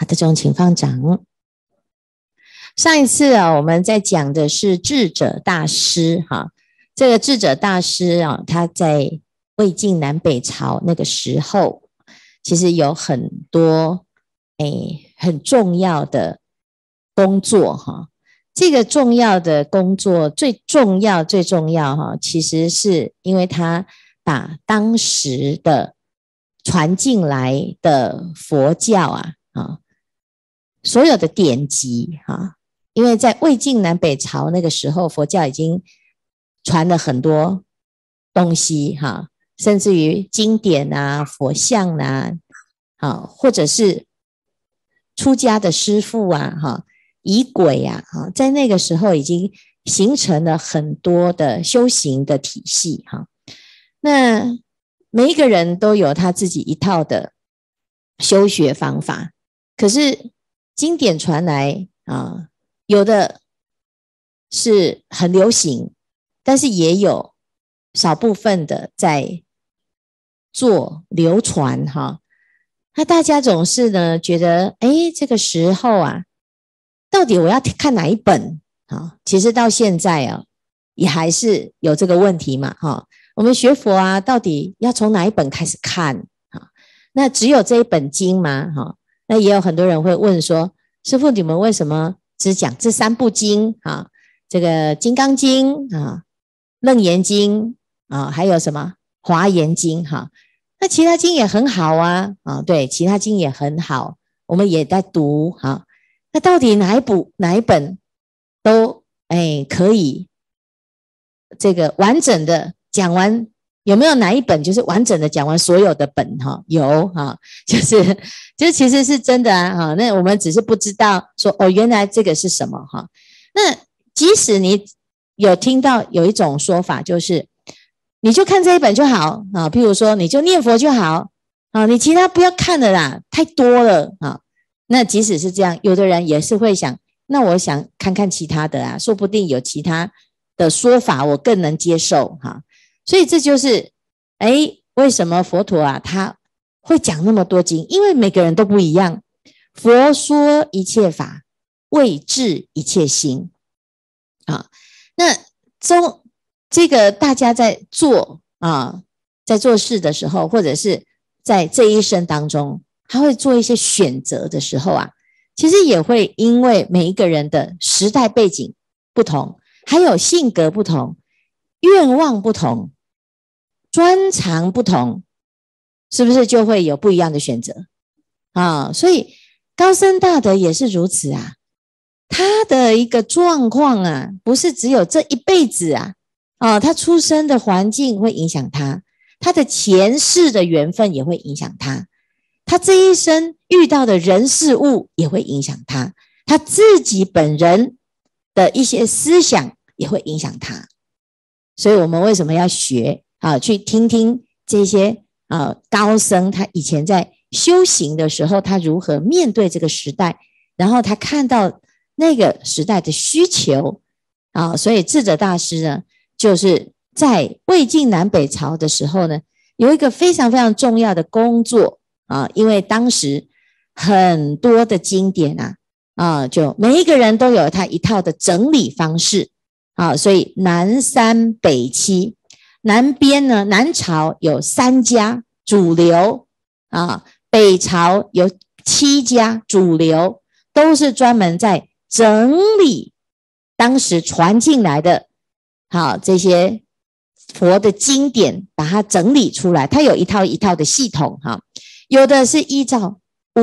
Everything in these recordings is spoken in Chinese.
好的，钟请放掌。上一次啊，我们在讲的是智者大师哈，这个智者大师啊，他在魏晋南北朝那个时候，其实有很多很重要的工作哈。这个重要的工作最重要哈，其实是因为他把当时的传进来的佛教所有的典籍因为在魏晋南北朝那个时候，佛教已经传了很多东西甚至于经典佛像或者是出家的师父仪轨在那个时候已经形成了很多的修行的体系那每一个人都有他自己一套的修学方法，可是经典传来有的是很流行，但是也有少部分的在做流传那大家总是呢觉得这个时候到底我要看哪一本其实到现在也还是有这个问题嘛我们学佛到底要从哪一本开始看那只有这一本经吗那也有很多人会问说，师父你们为什么只讲这3部经这个金刚经楞严经还有什么华严经那其他经也很好对，其他经也很好，我们也在读那到底哪一本都可以这个完整的讲完？有没有哪一本就是完整的讲完所有的本有就是其实是真的那我们只是不知道说原来这个是什么那即使你有听到有一种说法，就是你就看这一本就好譬如说你就念佛就好你其他不要看了啦，太多了那即使是这样，有的人也是会想，那我想看看其他的说不定有其他的说法我更能接受所以这就是为什么佛陀他会讲那么多经，因为每个人都不一样。佛说一切法，为治一切心那这个大家在做在做事的时候，或者是在这一生当中，他会做一些选择的时候其实也会因为每一个人的时代背景不同，还有性格不同，愿望不同，专长不同，是不是就会有不一样的选择所以高僧大德也是如此他的一个状况不是只有这一辈子他出生的环境会影响他，他的前世的缘分也会影响他，他这一生遇到的人事物也会影响他，他自己本人的一些思想也会影响他。所以我们为什么要学去听听这些高僧他以前在修行的时候，他如何面对这个时代，然后他看到那个时代的需求所以智者大师呢，就是在魏晋南北朝的时候呢，有一个非常非常重要的工作因为当时很多的经典就每一个人都有他一套的整理方式所以南3北7，南边呢，南朝有3家主流北朝有7家主流，都是专门在整理当时传进来的这些佛的经典，把它整理出来，它有一套一套的系统有的是依照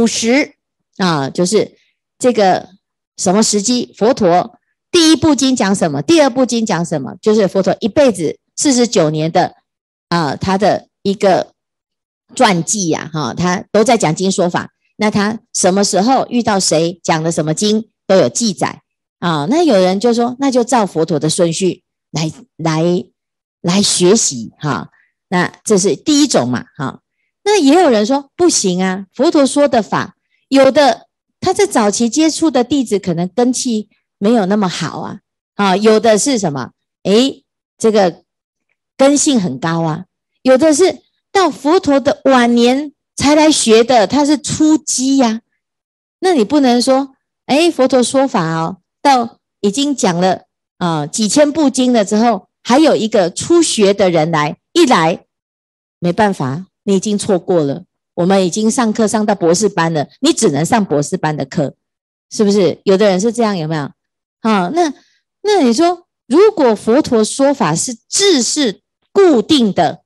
50就是这个什么时机，佛陀第一部经讲什么，第二部经讲什么，就是佛陀一辈子49年的他的一个传记他都在讲经说法，那他什么时候遇到谁讲了什么经都有记载那有人就说那就照佛陀的顺序来学习那这是第一种嘛那也有人说不行佛陀说的法，有的他在早期接触的弟子可能根器没有那么好有的是什么这个根性很高有的是到佛陀的晚年才来学的，他是初机那你不能说，佛陀说法哦，到已经讲了几千部经了之后，还有一个初学的人一来，没办法，你已经错过了。我们已经上课上到博士班了，你只能上博士班的课，是不是？有的人是这样，有没有？那你说，如果佛陀说法是字是固定的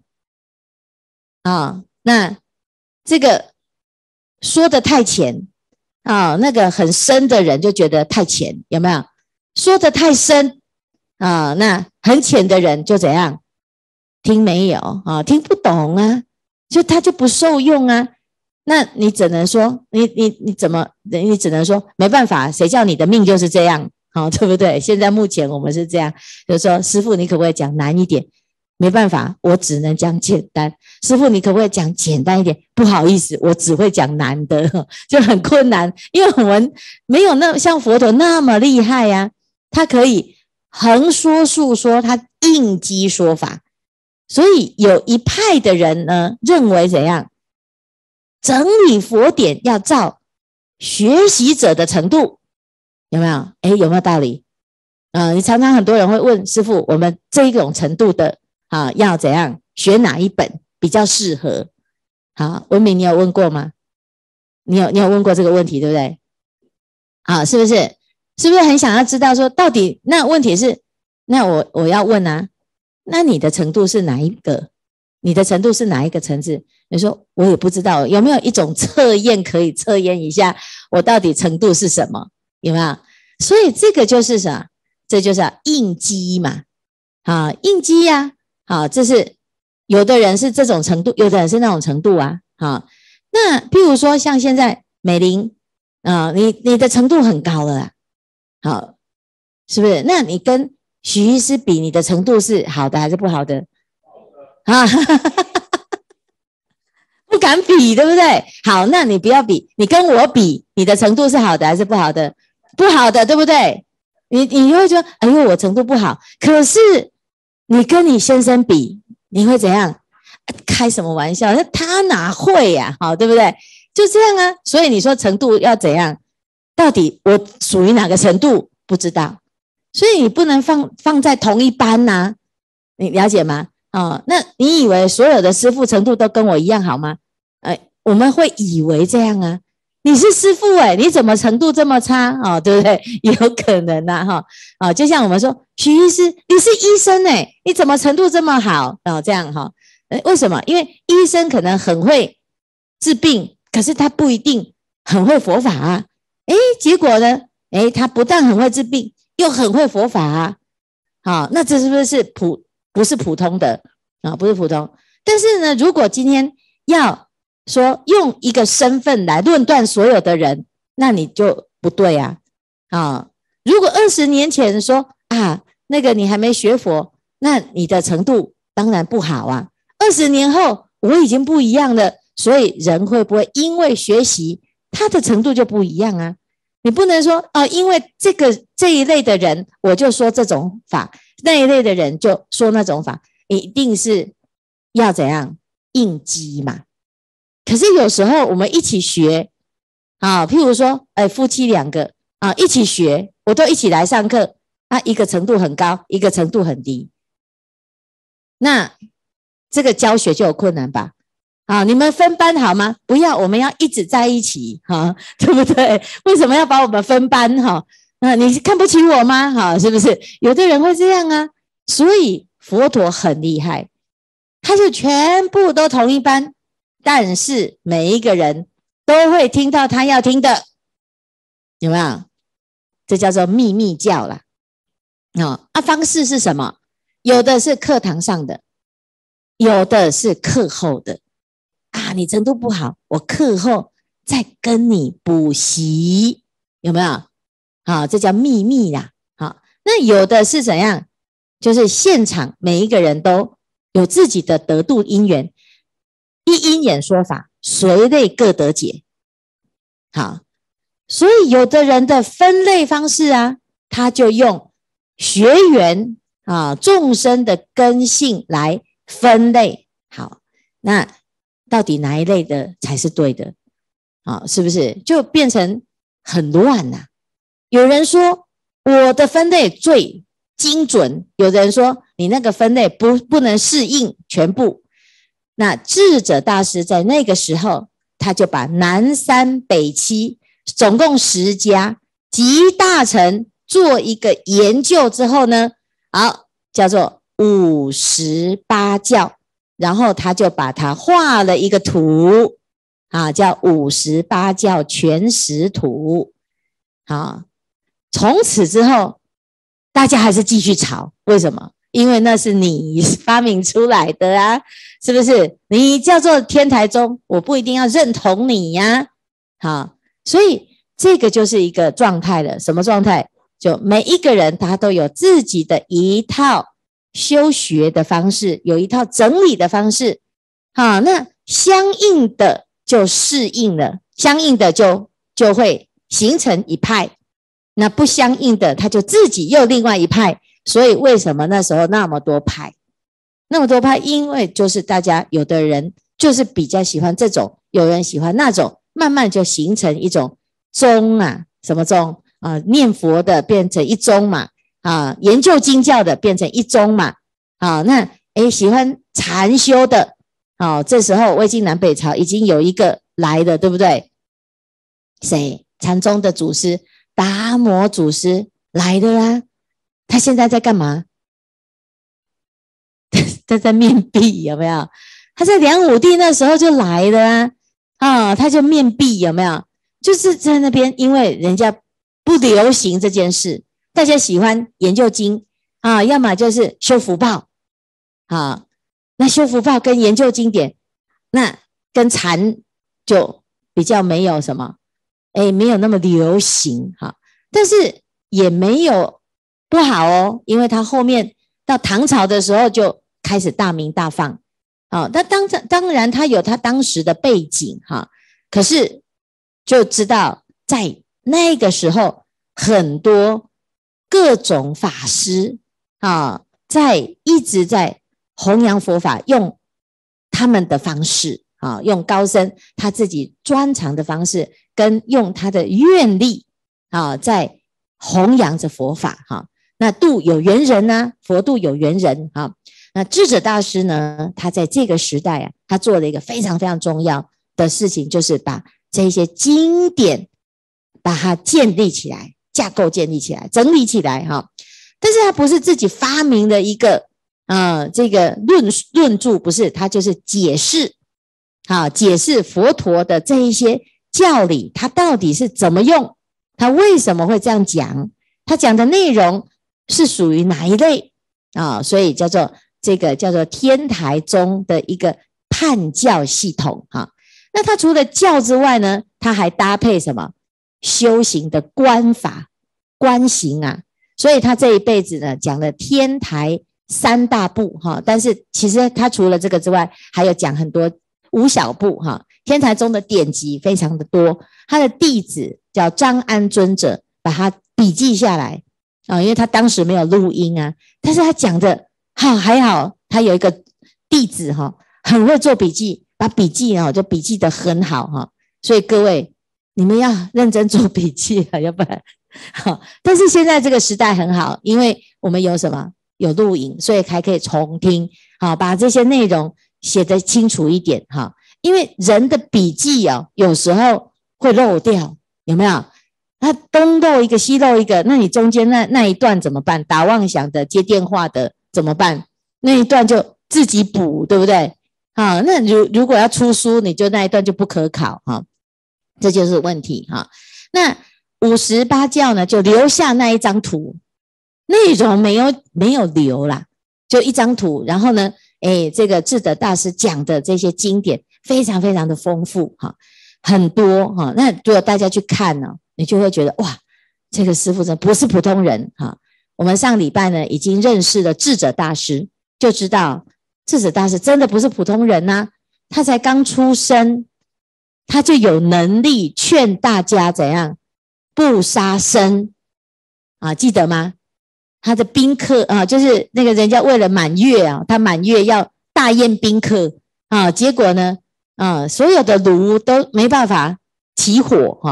那这个说的太浅那个很深的人就觉得太浅，有没有？说的太深那很浅的人就怎样？听没有听不懂啊，就他就不受用啊。那你只能说，你怎么？你只能说没办法，谁叫你的命就是这样，对不对？现在目前我们是这样，就是说，师父你可不可以讲难一点？没办法，我只能讲简单。师父你可不可以讲简单一点？不好意思，我只会讲难的，就很困难，因为我们没有像佛陀那么厉害啊，他可以横说竖说，他应机说法。所以有一派的人呢，认为怎样？整理佛典要照学习者的程度，有没有？有没有道理？你常常很多人会问师父，我们这一种程度的要怎样学哪一本比较适合？好，文明你有问过吗？你有问过这个问题，对不对？是不是？是不是很想要知道说到底？那问题是，那我要问啊，那你的程度是哪一个？你的程度是哪一个层次？你说我也不知道，有没有一种测验可以测验一下我到底程度是什么？有没有？所以这个就是啥？这就是应机嘛，应机呀，这是有的人是这种程度，有的人是那种程度啊，那譬如说像现在美玲你的程度很高了啦，好，是不是？那你跟许医师比，你的程度是好的还是不好的？不敢比，对不对？好，那你不要比，你跟我比，你的程度是好的还是不好的？不好的，对不对？你会说，哎呦，我程度不好。可是你跟你先生比，你会怎样？开什么玩笑？他哪会呀？好，对不对？就这样啊。所以你说程度要怎样？到底我属于哪个程度？不知道。所以你不能放在同一班啊，你了解吗？那你以为所有的师父程度都跟我一样好吗？我们会以为这样啊。你是师父你怎么程度这么差对不对？有可能啊就像我们说，许医师，你是医生你怎么程度这么好这样为什么？因为医生可能很会治病，可是他不一定很会佛法啊。结果呢？他不但很会治病，又很会佛法啊。那这是不是不是普通的不是普通。但是呢，如果今天要说用一个身份来论断所有的人，那你就不对啊。如果20年前说那个你还没学佛，那你的程度当然不好啊。20年后我已经不一样了，所以人会不会因为学习他的程度就不一样啊？你不能说因为这一类的人我就说这种法，那一类的人就说那种法，一定是要怎样应机嘛。可是有时候我们一起学譬如说夫妻2个一起学，我都一起来上课一个程度很高，一个程度很低，那这个教学就有困难吧？你们分班好吗？不要，我们要一直在一起对不对？为什么要把我们分班你看不起我吗？是不是？有的人会这样啊。所以佛陀很厉害，他是全部都同一班，但是每一个人都会听到他要听的，有没有？这叫做秘密教啦。方式是什么？有的是课堂上的，有的是课后的你程度不好，我课后再跟你补习，有没有？这叫秘密啦。那有的是怎样？就是现场每一个人都有自己的得度因缘，依因缘说法，随类各得解。所以有的人的分类方式他就用学缘众生的根性来分类。好，那到底哪一类的才是对的？是不是就变成很乱呐、有人说我的分类最精准，有人说你那个分类不能适应全部。那智者大师在那个时候，他就把南三北七总共10家集大成做一个研究之后呢，好，叫做58教，然后他就把它画了一个图啊，叫58教全识图。好，从此之后大家还是继续吵，为什么？因为那是你发明出来的啊，是不是？你叫做天台宗，我不一定要认同你呀。好，所以这个就是一个状态了。什么状态？就每一个人他都有自己的一套修学的方式，有一套整理的方式。好，那相应的就适应了，相应的就会形成一派，那不相应的他就自己又另外一派。所以为什么那时候那么多派？那么多派，因为就是大家有的人就是比较喜欢这种，有人喜欢那种，慢慢就形成一种宗啊，什么宗啊？念佛的变成一宗嘛，啊，研究经教的变成一宗嘛，啊，那喜欢禅修的，这时候魏晋南北朝已经有一个来的，对不对？谁？禅宗的祖师达摩祖师来的啦，他现在在干嘛？他在面壁，有没有？他在梁武帝那时候就来了啊，他就面壁，有没有？就是在那边，因为人家不流行这件事，大家喜欢研究经啊，要么就是修福报啊，那修福报跟研究经典，那跟禅就比较没有什么，没有那么流行哈，但是也没有不好哦，因为他后面到唐朝的时候就开始大名大放啊，那当然他有他当时的背景哈，可是就知道在那个时候很多各种法师啊，一直在弘扬佛法，用他们的方式啊，用高僧他自己专长的方式，跟用他的愿力啊，在弘扬着佛法哈。那度有缘人啊，佛度有缘人啊。那智者大师呢，他在这个时代啊，他做了一个非常非常重要的事情，就是把这些经典把它建立起来，架构建立起来，整理起来哈。但是他不是自己发明的一个这个论著，不是，他就是解释解释佛陀的这一些教理，他到底是怎么用，他为什么会这样讲，他讲的内容是属于哪一类所以这个叫做天台宗的一个判教系统那他除了教之外呢，他还搭配什么修行的观法观行啊，所以他这一辈子呢讲了天台3大部但是其实他除了这个之外，还有讲很多5小部天台宗的典籍非常的多，他的弟子叫张安尊者把他笔记下来因为他当时没有录音但是他讲的还好，他有一个弟子很会做笔记，把笔记就笔记得很好所以各位你们要认真做笔记要不然但是现在这个时代很好，因为我们有什么有录影，所以还可以重听把这些内容写得清楚一点因为人的笔记有时候会漏掉，有没有？他东漏一个西漏一个，那你中间那一段怎么办？打妄想的接电话的怎么办？那一段就自己补，对不对？那如果要出书，你就那一段就不可考这就是问题那58教呢，就留下那一张图，内容没有留啦，就一张图。然后呢，这个智者大师讲的这些经典非常非常的丰富很多那如果大家去看呢，你就会觉得哇，这个师父真不是普通人我们上礼拜呢已经认识了智者大师，就知道智者大师真的不是普通人他才刚出生，他就有能力劝大家怎样不杀生记得吗？他的宾客就是那个人家为了满月他满月要大宴宾客结果呢所有的炉都没办法起火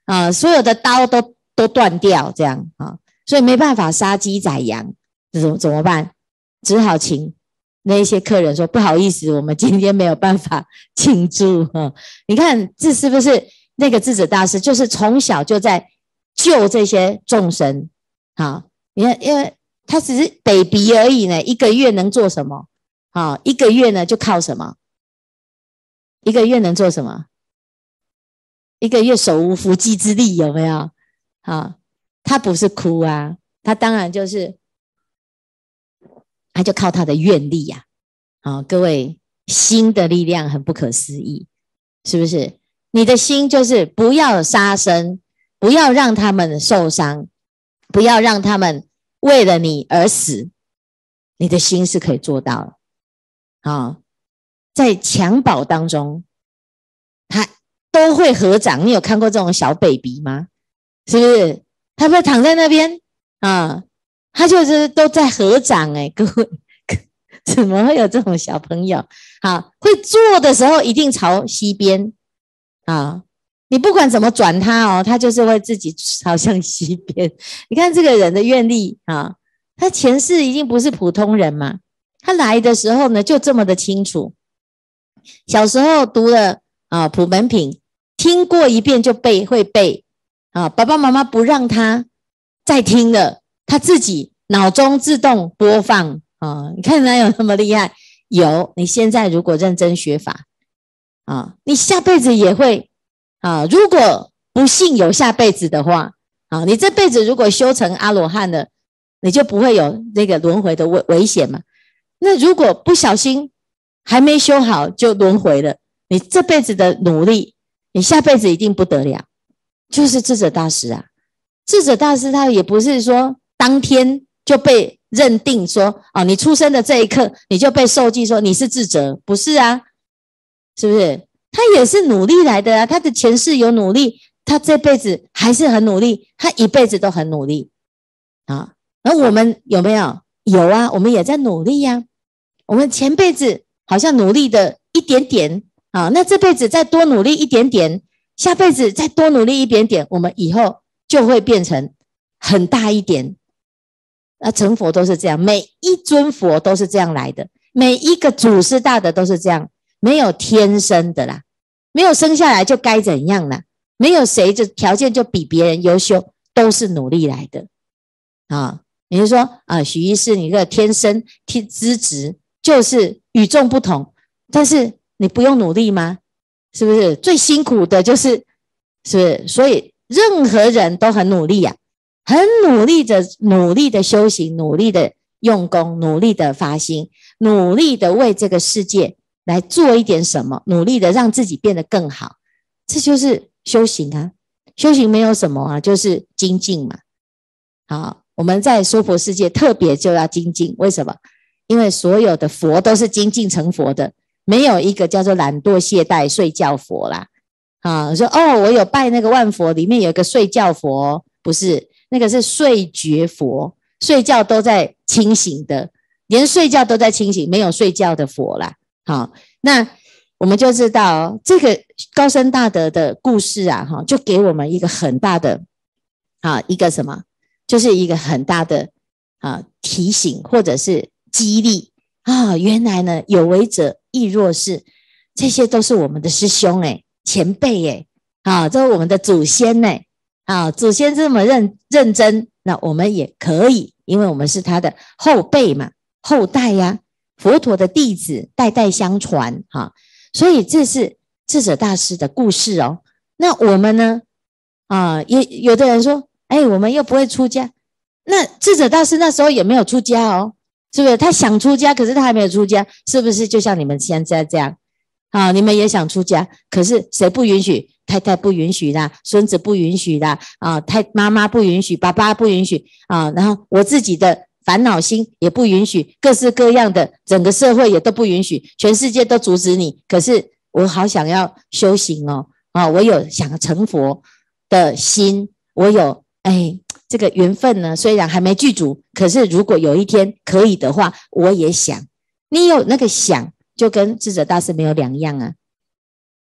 啊，所有的刀都断掉，这样啊，所以没办法杀鸡宰羊，怎么办？只好请那一些客人说不好意思，我们今天没有办法庆祝啊。你看这是不是那个智者大师，就是从小就在救这些众生啊？你看，因为他只是 baby 而已呢，一个月能做什么？啊，一个月呢就靠什么？一个月能做什么？一个月手无缚鸡之力，有没有？啊，他不是哭啊，他当然就是他就靠他的愿力呀。啊，各位，心的力量很不可思议，是不是？你的心就是不要杀生，不要让他们受伤，不要让他们为了你而死，你的心是可以做到的。啊，在襁褓当中，他都会合掌。你有看过这种小 baby 吗？是不是？他不是躺在那边啊，他就是都在合掌。各位，怎么会有这种小朋友？啊，会坐的时候一定朝西边啊，你不管怎么转他哦，他就是会自己朝向西边。你看这个人的愿力啊，他前世一定不是普通人嘛。他来的时候呢，就这么的清楚。小时候读了普门品，听过一遍就会背啊。爸爸妈妈不让他再听了，他自己脑中自动播放啊。你看哪有那么厉害？有，你现在如果认真学法啊，你下辈子也会啊。如果不幸有下辈子的话啊，你这辈子如果修成阿罗汉了，你就不会有那个轮回的危险嘛。那如果不小心还没修好就轮回了，你这辈子的努力，你下辈子一定不得了。就是智者大师啊，智者大师他也不是说当天就被认定说你出生的这一刻你就被受记说你是智者，不是啊，是不是？他也是努力来的啊，他的前世有努力，他这辈子还是很努力，他一辈子都很努力啊。而我们有没有？有啊，我们也在努力啊。我们前辈子好像努力的一点点啊，那这辈子再多努力一点点，下辈子再多努力一点点，我们以后就会变成很大一点。成佛都是这样，每一尊佛都是这样来的，每一个祖师大德都是这样，没有天生的啦，没有生下来就该怎样啦，没有谁的条件就比别人优秀，都是努力来的啊。你就说许医师，你这个天生资质就是与众不同，但是你不用努力吗？是不是？最辛苦的就是，是不是？所以任何人都很努力啊，很努力的修行，努力的用功，努力的发心，努力的为这个世界来做一点什么，努力的让自己变得更好，这就是修行啊。修行没有什么啊，就是精进嘛。好，我们在娑婆世界特别就要精进，为什么？因为所有的佛都是精进成佛的，没有一个叫做懒惰懈怠睡觉佛啦。说我有拜那个万佛，里面有一个睡觉佛，不是，那个是睡觉佛，睡觉都在清醒的，连睡觉都在清醒，没有睡觉的佛啦。好，那我们就知道这个高僧大德的故事啊，就给我们一个很大的一个什么，就是一个很大的提醒或者是激励原来呢有为者亦若是，这些都是我们的师兄前辈这是我们的祖先祖先这么认真，那我们也可以，因为我们是他的后辈嘛，后代呀，佛陀的弟子，代代相传所以这是智者大师的故事哦。那我们呢也有的人说我们又不会出家，那智者大师那时候也没有出家哦，是不是？他想出家，可是他还没有出家，是不是？就像你们现在这样你们也想出家，可是谁不允许？太太不允许啦，孙子不允许啦妈妈不允许，爸爸不允许然后我自己的烦恼心也不允许，各式各样的整个社会也都不允许，全世界都阻止你，可是我好想要修行我有想成佛的心，我有这个缘分呢，虽然还没具足，可是如果有一天可以的话，我也想。你有那个想，就跟智者大师没有两样啊。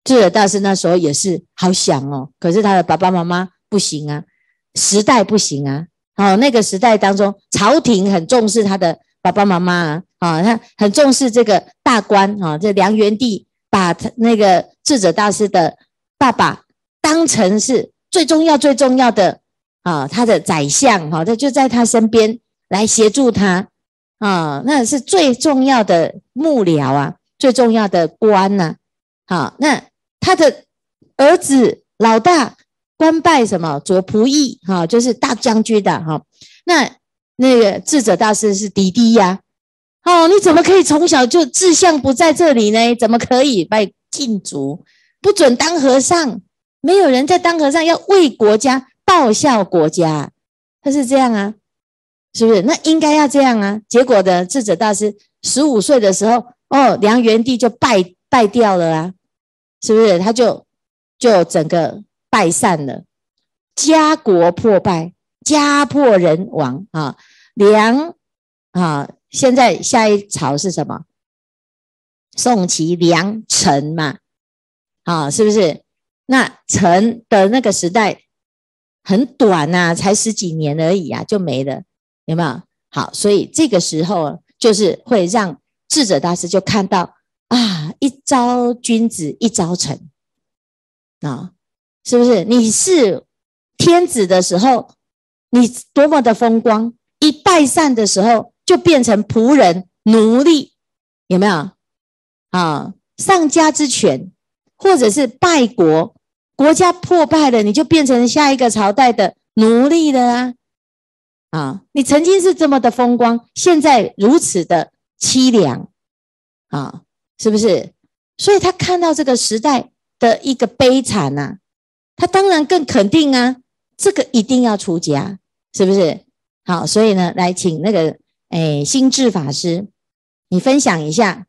智者大师那时候也是好想哦，可是他的爸爸妈妈不行啊，时代不行啊。那个时代当中，朝廷很重视他的爸爸妈妈啊，他很重视这个大官啊。这梁元帝把他那个智者大师的爸爸当成是最重要的啊，他的宰相哈，他就在他身边来协助他啊，那是最重要的幕僚啊，最重要的官呐。好，那他的儿子老大官拜什么左仆射哈，就是大将军的哈。那个智者大师是弟弟呀，你怎么可以从小就志向不在这里呢？怎么可以被禁足，不准当和尚？没有人在当和尚，要为国家报效国家，他是这样啊，是不是？那应该要这样啊。结果的智者大师15岁的时候，梁元帝就败掉了啊，是不是？他就整个败散了，家国破败，家破人亡啊。梁啊，现在下一朝是什么？宋齐梁陈嘛，是不是？那陈的那个时代很短啊，才10几年而已啊，就没了，有没有？好，所以这个时候就是会让智者大师就看到啊，一朝君子一朝臣啊，是不是？你是天子的时候，你多么的风光，一败散的时候就变成仆人奴隶，有没有？丧家之权，或者是败国，国家破败了，你就变成下一个朝代的奴隶了啊！你曾经是这么的风光，现在如此的凄凉啊，是不是？所以他看到这个时代的一个悲惨啊，他当然更肯定啊，这个一定要出家，是不是？好，所以呢，来请那个心智法师，你分享一下。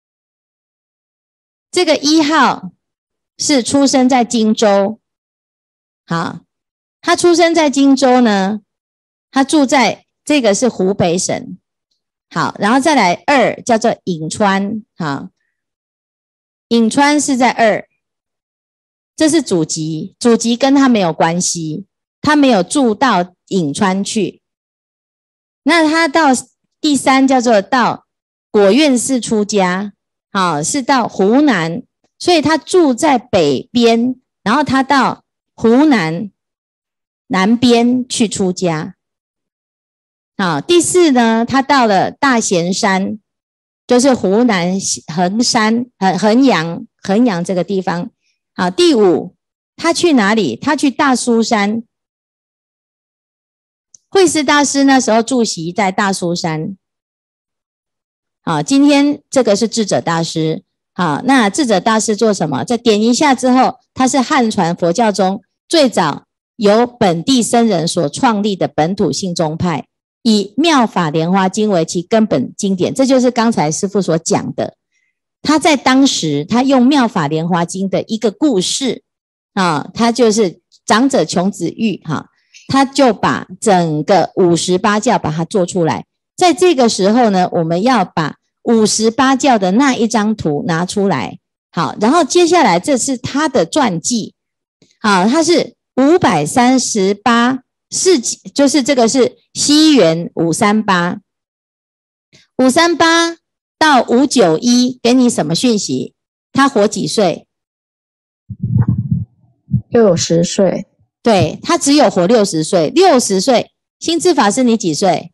这个1号是出生在荆州，好，他出生在荆州呢，他住在这个是湖北省，好，然后再来2叫做颍川，好，颍川是在2，这是祖籍，祖籍跟他没有关系，他没有住到颍川去。那他到第3叫做到果院寺出家，好，是到湖南，所以他住在北边，然后他到湖南南边去出家。好，第4呢，他到了大贤山，就是湖南衡山衡阳这个地方。好，第5他去哪里？他去大苏山。慧思大师那时候住席在大苏山。好，今天这个是智者大师。好，那智者大师做什么？再点一下之后，他是汉传佛教中最早由本地僧人所创立的本土性宗派，以妙法莲华经为其根本经典。这就是刚才师父所讲的，他在当时他用妙法莲华经的一个故事他就是长者穷子玉他就把整个58教把它做出来。在这个时候呢，我们要把58教的那一张图拿出来。好，然后接下来这是他的传记。好，他是538世纪，就是这个是西元538到591，给你什么讯息？他活几岁 ？60岁。 对，他只有活60岁。60岁，心智法师你几岁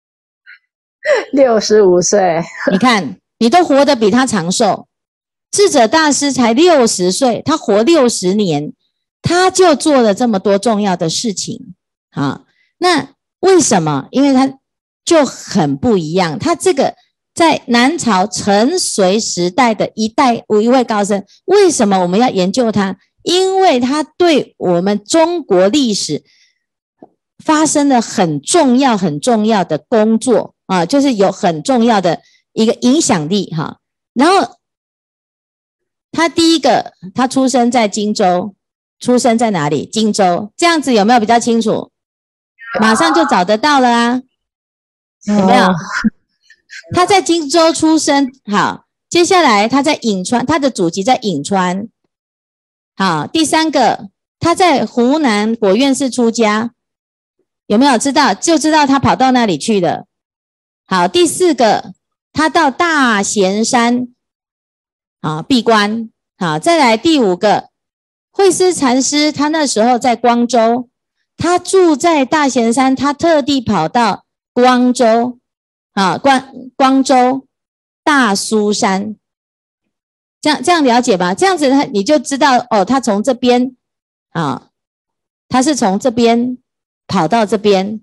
？65岁。 你看，你都活得比他长寿。智者大师才60岁，他活60年，他就做了这么多重要的事情。好，那为什么？因为他就很不一样。他这个在南朝陈隋时代的一位高僧，为什么我们要研究他？因为他对我们中国历史发生了很重要的工作就是有很重要的一个影响力然后他第一个，他出生在荆州，出生在哪里？荆州，这样子有没有比较清楚？马上就找得到了啊，有没有？他在荆州出生。好，接下来他在颍川，他的祖籍在颍川。 好，第三个，他在湖南果院寺出家，有没有知道？就知道他跑到那里去了。好，第四个，他到大贤山闭关。好，再来第五个，慧思禅师他那时候在光州，他住在大贤山，他特地跑到光州光州大苏山。这样了解吧？这样子你就知道哦，他从这边他是从这边跑到这边。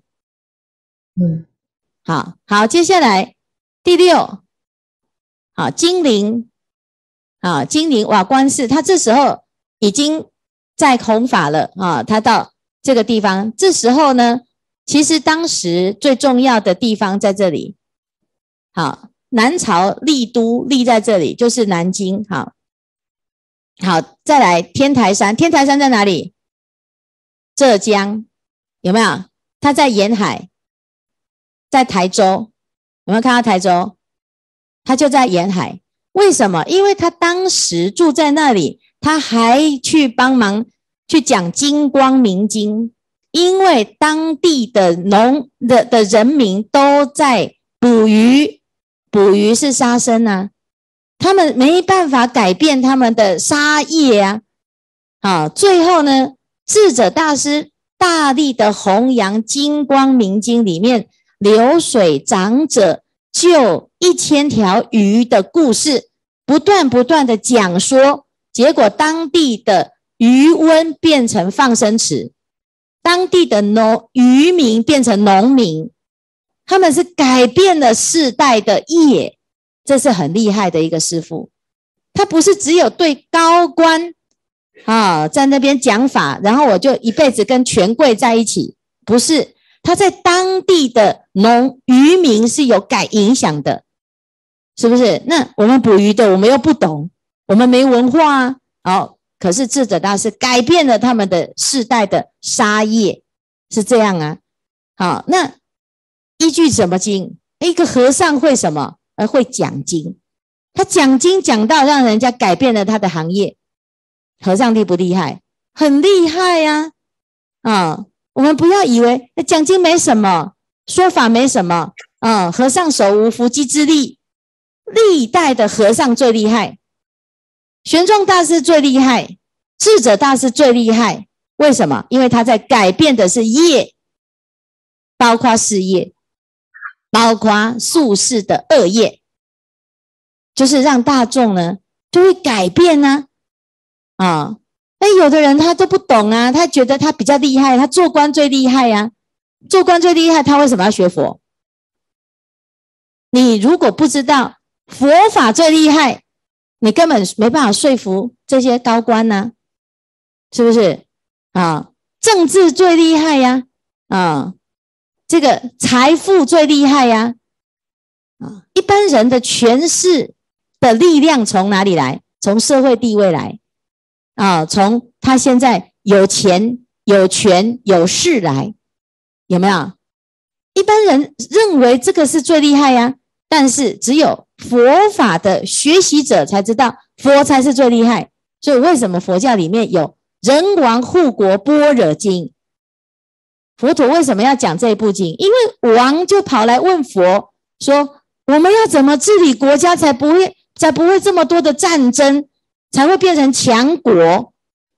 好，接下来第六，金陵瓦官寺，他这时候已经在弘法了他到这个地方，这时候呢，其实当时最重要的地方在这里。好，南朝立都立在这里，就是南京。好，再来天台山，天台山在哪里？浙江，有没有？他在沿海，在台州，有没有看到台州？他就在沿海。为什么？因为他当时住在那里，他还去帮忙去讲金光明经，因为当地的的人民都在捕鱼，捕鱼是杀生啊，他们没办法改变他们的杀业啊。最后呢，智者大师大力的弘扬金光明经里面流水长者救1000条鱼的故事，不断的讲说，结果当地的渔翁变成放生池，当地的渔民变成农民，他们是改变了世代的业，这是很厉害的一个师父。他不是只有对高官在那边讲法，然后我就一辈子跟权贵在一起，不是，他在当地的渔民是有影响的，是不是？那我们捕鱼的，我们又不懂，我们没文化可是智者大师改变了他们的世代的杀业，是这样啊。好，那依据什么经？一个和尚会什么？会讲经，他讲经讲到让人家改变了他的行业。和尚厉不厉害？很厉害呀！我们不要以为讲经没什么，说法没什么和尚手无缚鸡之力，历代的和尚最厉害，玄奘大师最厉害，智者大师最厉害。为什么？因为他在改变的是业，包括事业，包括宿世的恶业，就是让大众呢就会改变有的人他都不懂他觉得他比较厉害，他做官最厉害做官最厉害，他为什么要学佛？你如果不知道佛法最厉害，你根本没办法说服这些高官是不是政治最厉害这个财富最厉害一般人的权势的力量从哪里来？从社会地位来从他现在有钱有权有势来，有没有？一般人认为这个是最厉害但是只有佛法的学习者才知道佛才是最厉害。所以为什么佛教里面有人王护国般若经？佛陀为什么要讲这一部经？因为王就跑来问佛说，我们要怎么治理国家才不会这么多的战争，才会变成强国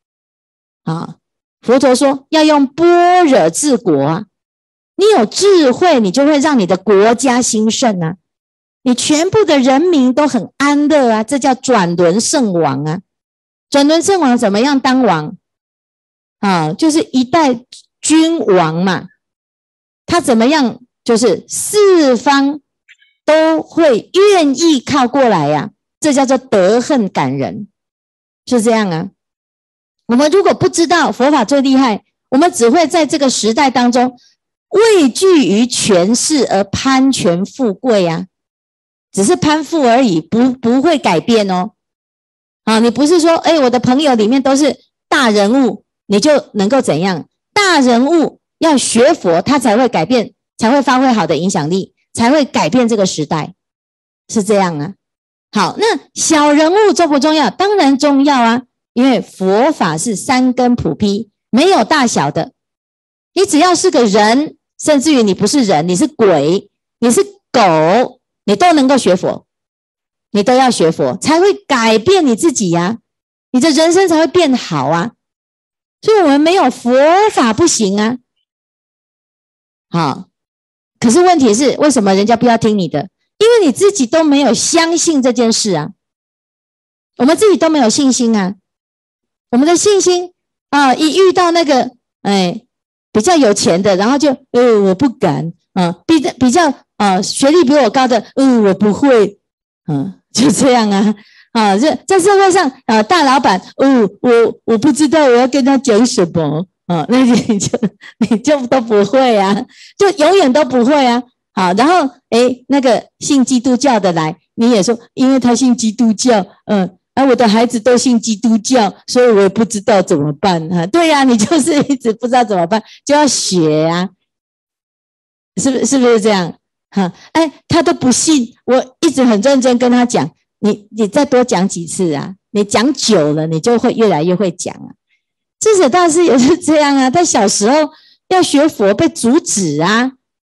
佛陀说要用般若治国你有智慧，你就会让你的国家兴盛你全部的人民都很安乐这叫转轮圣王转轮圣王怎么样当王就是一代君王嘛，他怎么样就是四方都会愿意靠过来这叫做德恨感人，是这样我们如果不知道佛法最厉害，我们只会在这个时代当中畏惧于权势而攀权富贵只是攀附而已，不会改变你不是说我的朋友里面都是大人物，你就能够怎样？大人物要学佛，他才会改变，才会发挥好的影响力，才会改变这个时代，是这样好，那小人物重不重要？当然重要因为佛法是三根普披，没有大小的。你只要是个人，甚至于你不是人，你是鬼，你是狗，你都能够学佛，你都要学佛，才会改变你自己呀，你的人生才会变好啊。所以我们没有佛法不行啊。好，可是问题是，为什么人家不要听你的？因为你自己都没有相信这件事啊，我们自己都没有信心啊。我们的信心啊，一遇到那个比较有钱的，然后就我不敢啊，比较学历比我高的我不会，就这样啊。在社会上大老板我不知道我要跟他讲什么那你就都不会啊，就永远都不会啊。好，然后那个信基督教的来，你也说因为他信基督教我的孩子都信基督教，所以我也不知道怎么办对呀，你就是一直不知道怎么办，就要学啊，是不是这样他都不信，我一直很认真跟他讲，你再多讲几次啊，你讲久了你就会越来越会讲啊。智者大师也是这样啊，他小时候要学佛被阻止啊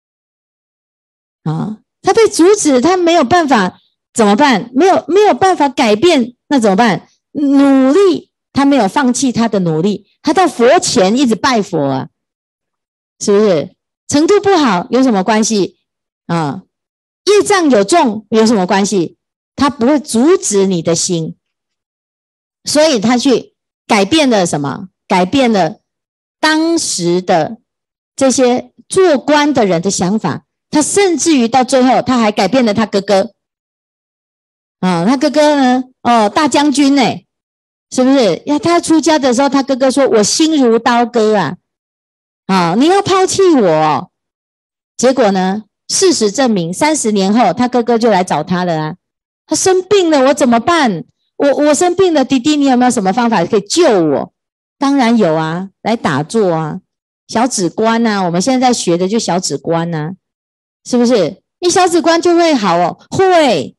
他被阻止，他没有办法怎么办？没有办法改变，那怎么办？努力，他没有放弃他的努力，他到佛前一直拜佛啊，是不是？程度不好有什么关系业障有重有什么关系？他不会阻止你的心，所以他去改变了什么？改变了当时的这些做官的人的想法，他甚至于到最后他还改变了他哥哥他哥哥呢大将军是不是？他出家的时候，他哥哥说我心如刀割你要抛弃我结果呢，事实证明30年后他哥哥就来找他了他生病了，我怎么办？我生病了，弟弟你有没有什么方法可以救我？当然有啊，来打坐啊，小止观啊，我们现在在学的就小止观啊，是不是？你小止观就会好会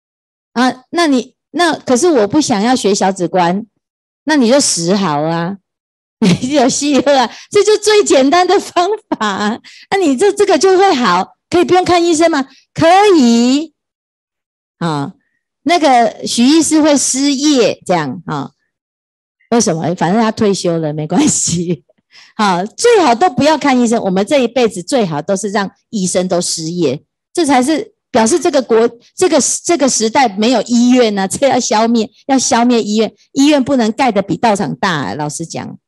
那可是我不想要学小止观，那你就食好啊，你有细喝这就最简单的方法那你这个就会好，可以不用看医生吗？可以那个许医师会失业这样为什么？反正他退休了没关系最好都不要看医生，我们这一辈子最好都是让医生都失业，这才是表示这个时代没有医院这要消灭医院，医院不能盖得比道场大老实讲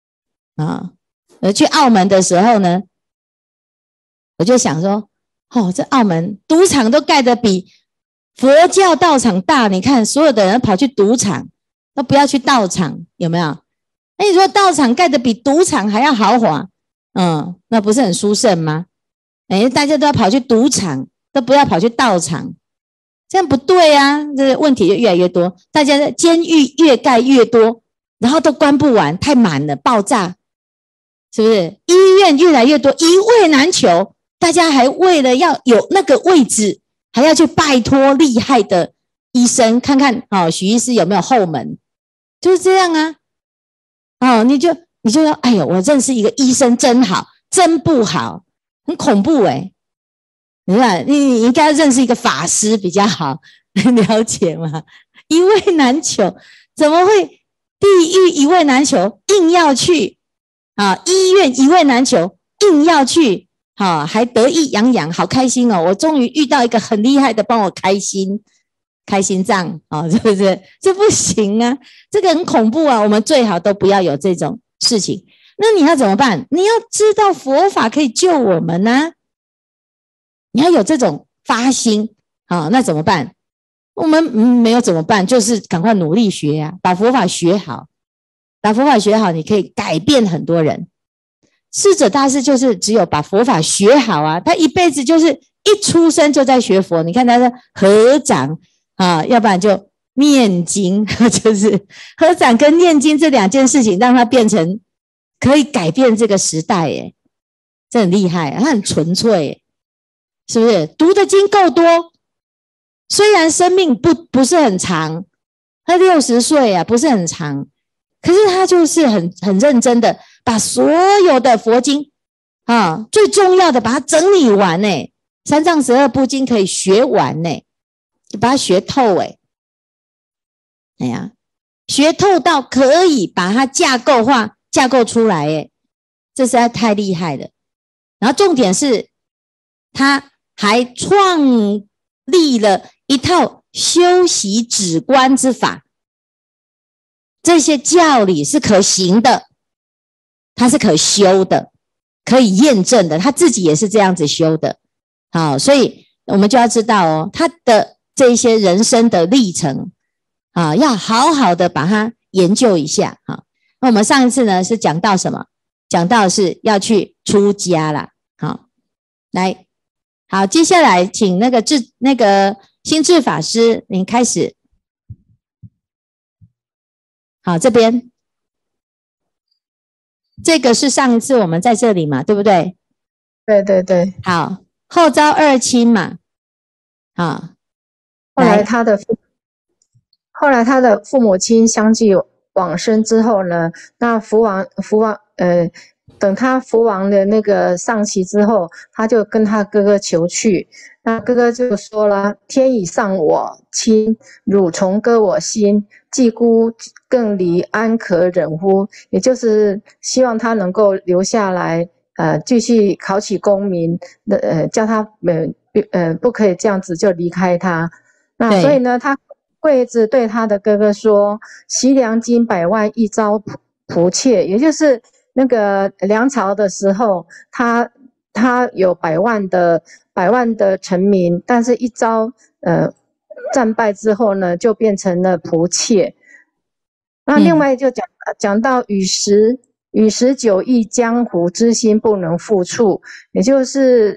去澳门的时候呢，我就想说这澳门赌场都盖得比佛教道场大，你看所有的人跑去赌场都不要去道场，有没有？那你说道场盖得比赌场还要豪华那不是很殊胜吗？大家都要跑去赌场，都不要跑去道场，这样不对啊，这个问题就越来越多，大家的监狱越盖越多，然后都关不完，太满了爆炸，是不是？医院越来越多，一位难求，大家还为了要有那个位置还要去拜托厉害的医生，看看许医师有没有后门，就是这样你就要哎呦，我认识一个医生真好，真不好，很恐怖你看你应该认识一个法师比较好，了解吗？一位难求，怎么会地狱一位难求，硬要去医院一位难求，硬要去还得意洋洋，好开心我终于遇到一个很厉害的帮我开心脏是不是？这不行啊，这个很恐怖我们最好都不要有这种事情。那你要怎么办？你要知道佛法可以救我们你要有这种发心那怎么办？我们没有怎么办，就是赶快努力学把佛法学好，你可以改变很多人。智者大师就是只有把佛法学好他一辈子就是一出生就在学佛，你看他的合掌要不然就念经就是合掌跟念经这2件事情让他变成可以改变这个时代这很厉害他很纯粹是不是？读的经够多，虽然生命不是很长，他60岁不是很长， 可是他就是很认真的把所有的佛经啊，最重要的把它整理完呢，三藏十二部经可以学完呢，你把它学透哎呀，学透到可以把它架构化、架构出来哎，这实在太厉害了。然后重点是，他还创立了一套修习止观之法，这些教理是可行的，它是可修的，可以验证的，他自己也是这样子修的。好，所以我们就要知道哦，他的这些人生的历程啊，要好好的把它研究一下啊。那我们上一次呢是讲到什么？讲到是要去出家啦。好，来，好，接下来请那个心智法师，您开始。好，这边这个是上一次我们在这里嘛，对不对？ 对对对。 好，后遭二亲嘛。好， 后来他的父母亲相继往生之后呢，那等他福王的那个丧期之后，他就跟他哥哥求去。那哥哥就说了：“天已丧我亲，汝重割我心，既孤更离，安可忍乎？”也就是希望他能够留下来，继续考取功名，叫他不可以这样子就离开他。那所以呢，他跪着对他的哥哥说：“习良金100万，一朝仆妾。”也就是那个梁朝的时候，他有100万的臣民，但是一朝战败之后呢，就变成了仆妾。那另外就讲到与时久异，江湖之心不能复触，也就是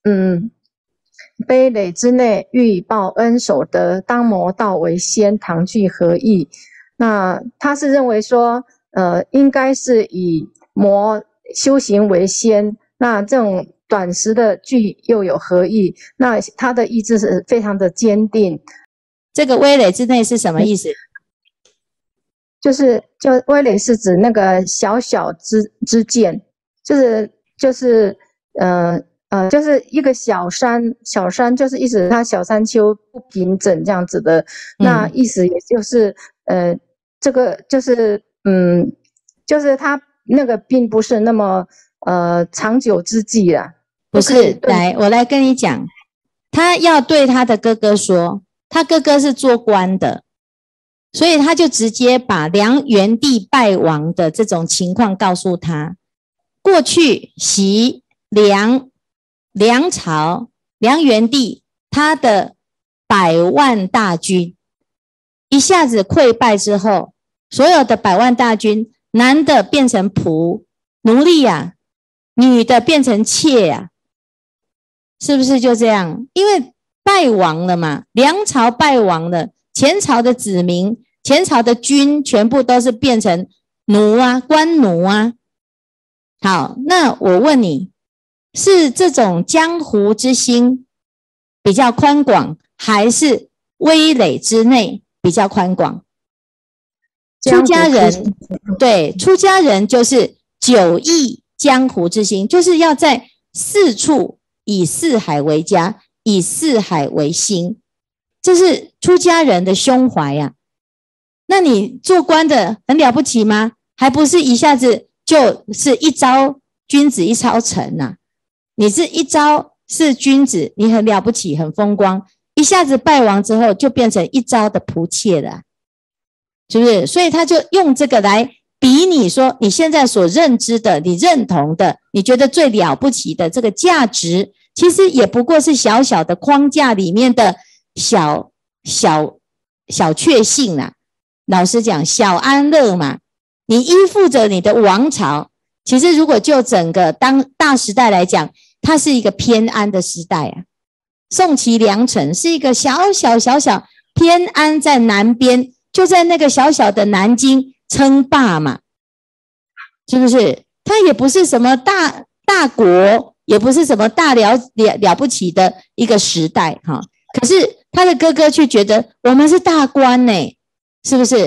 碑垒之内，欲以报恩守德，当魔道为先，堂具何异？那他是认为说，应该是以魔修行为先，那这种短时的具又有何意？那他的意志是非常的坚定。 这个威垒之内是什么意思？ 就威垒是指那个小小之见，就是一个小山就是意思它小山丘不平整这样子的，那意思也就是这个就是就是它那个并不是那么长久之计啦。 不是，来我来跟你讲，他要对他的哥哥说，他哥哥是做官的，所以他就直接把梁元帝败亡的这种情况告诉他。过去习梁朝梁元帝他的100万大军一下子溃败之后，所有的100万大军，男的变成仆奴隶啊，女的变成妾啊，是不是就这样？因为败亡了嘛，梁朝败亡了，前朝的子民，前朝的军全部都是变成奴啊，官奴啊。好，那我问你，是这种江湖之心比较宽广，还是威垒之内比较宽广？出家人，对，出家人就是久忆江湖之心，就是要在四处以四海为家，以四海为心，这是出家人的胸怀呀。那你做官的很了不起吗？还不是一下子就是一朝君子一朝臣啊，你是一朝是君子，你很了不起，很风光，一下子败亡之后就变成一朝的仆妾了，是不是？所以他就用这个来比你说你现在所认知的，你认同的，你觉得最了不起的这个价值，其实也不过是小小的框架里面的小确幸啦。老实讲，小安乐嘛，你依附着你的王朝，其实如果就整个当大时代来讲，它是一个偏安的时代啊。宋齐梁陈是一个小偏安，在南边，就在那个小小的南京称霸嘛，是不是？它也不是什么大国，也不是什么大了不起的一个时代哈。可是他的哥哥却觉得我们是大官呢，是不是？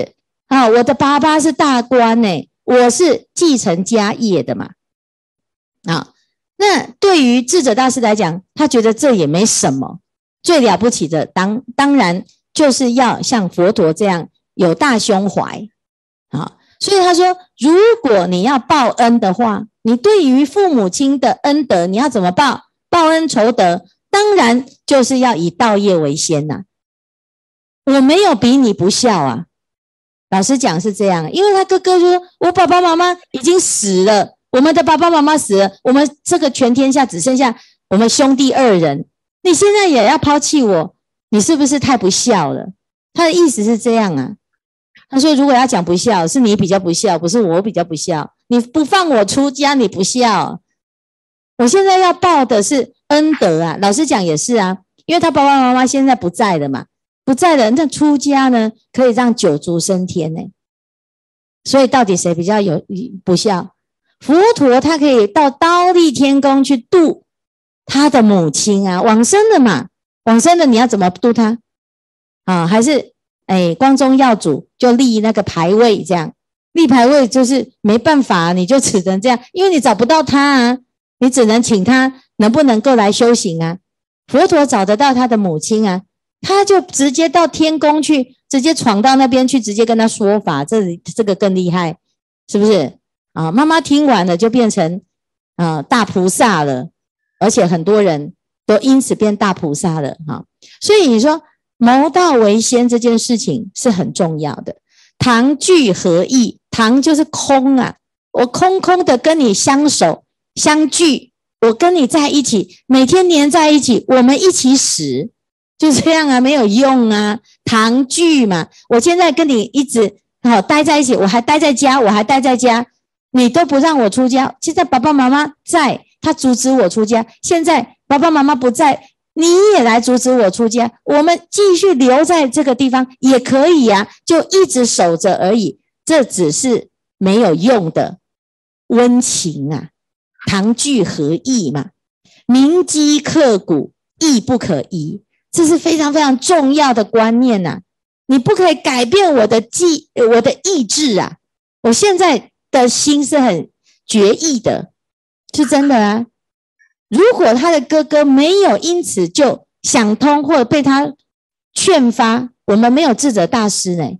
啊，我的爸爸是大官呢，我是继承家业的嘛。啊，那对于智者大师来讲，他觉得这也没什么，最了不起的当然就是要像佛陀这样有大胸怀啊。所以他说，如果你要报恩的话，你对于父母亲的恩德，你要怎么报？报恩仇德，当然就是要以道业为先呐。我没有比你不孝啊，老实讲是这样，因为他哥哥说，我爸爸妈妈已经死了，我们的爸爸妈妈死了，我们这个全天下只剩下我们兄弟2人，你现在也要抛弃我，你是不是太不孝了？他的意思是这样啊。他说，如果要讲不孝，是你比较不孝，不是我比较不孝。你不放我出家，你不孝。我现在要报的是恩德啊，老实讲也是啊，因为他爸爸妈妈现在不在了嘛，不在了，那出家呢，可以让九族升天呢。所以到底谁比较有不孝？佛陀他可以到忉利天宫去度他的母亲啊，往生的嘛，往生的你要怎么度他啊？还是光宗耀祖就立那个牌位，这样立牌位就是没办法，你就只能这样，因为你找不到他啊，你只能请他能不能够来修行啊。佛陀找得到他的母亲啊，他就直接到天宫去，直接闯到那边去，直接跟他说法，这个更厉害，是不是啊？妈妈听完了就变成大菩萨了，而且很多人都因此变大菩萨了哈。所以你说谋道为先这件事情是很重要的。堂聚合意，堂就是空啊，我空空的跟你相守相聚，我跟你在一起，每天黏在一起，我们一起死，就这样啊，没有用啊。堂聚嘛，我现在跟你一直待在一起，我还待在家，你都不让我出家。现在爸爸妈妈在，他阻止我出家，现在爸爸妈妈不在，你也来阻止我出家，我们继续留在这个地方也可以啊，就一直守着而已，这只是没有用的温情啊。堂聚合意嘛，铭基刻骨，亦不可移，这是非常非常重要的观念啊。你不可以改变我的意志啊，我现在的心是很决意的，是真的啊。如果他的哥哥没有因此就想通，或者被他劝发，我们没有智者大师呢，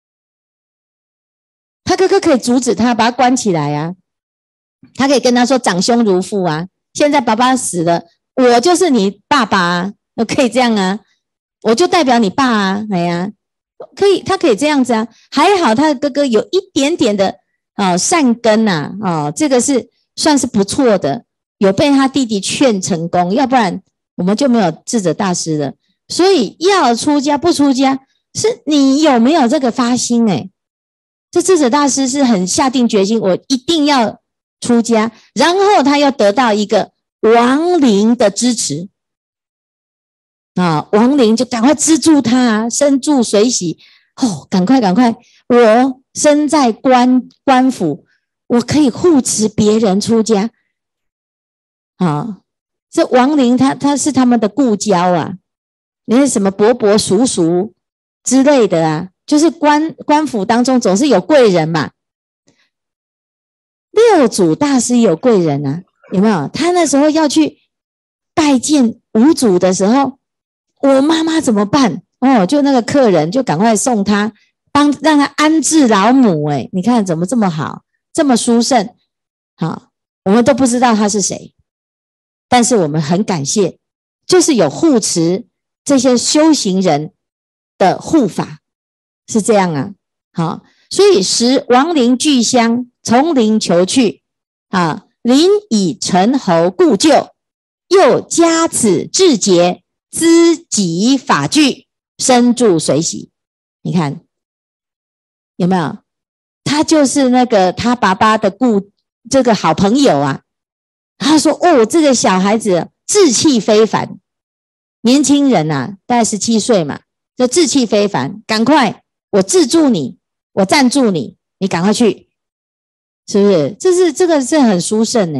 他哥哥可以阻止他，把他关起来啊，他可以跟他说长兄如父啊，现在爸爸死了，我就是你爸爸啊，可以这样啊，我就代表你爸啊，哎呀，可以，他可以这样子啊。还好他的哥哥有一点点的善根呐，这个是算是不错的，有被他弟弟劝成功，要不然我们就没有智者大师了。所以要出家不出家，是你有没有这个发心这智者大师是很下定决心，我一定要出家，然后他又得到一个亡灵的支持亡灵就赶快资助他身住随喜赶快，我身在官府，我可以护持别人出家这亡灵他是他们的故交啊，你是什么伯伯叔叔之类的啊，就是官府当中总是有贵人嘛。六祖大师有贵人啊，有没有？他那时候要去拜见五祖的时候，我妈妈怎么办？就那个客人就赶快送他，让他安置老母。你看怎么这么好，这么殊胜。我们都不知道他是谁，但是我们很感谢，就是有护持这些修行人的护法，是这样啊。好，所以时亡灵俱相，从灵求去灵以成侯故旧，又加此志节，资己法具，身住随喜。你看有没有？他就是那个他爸爸的这个好朋友啊。他说这个小孩子志气非凡，年轻人大概17岁嘛，就志气非凡，赶快我资助你，我赞助你，你赶快去，是不是？这个是很殊胜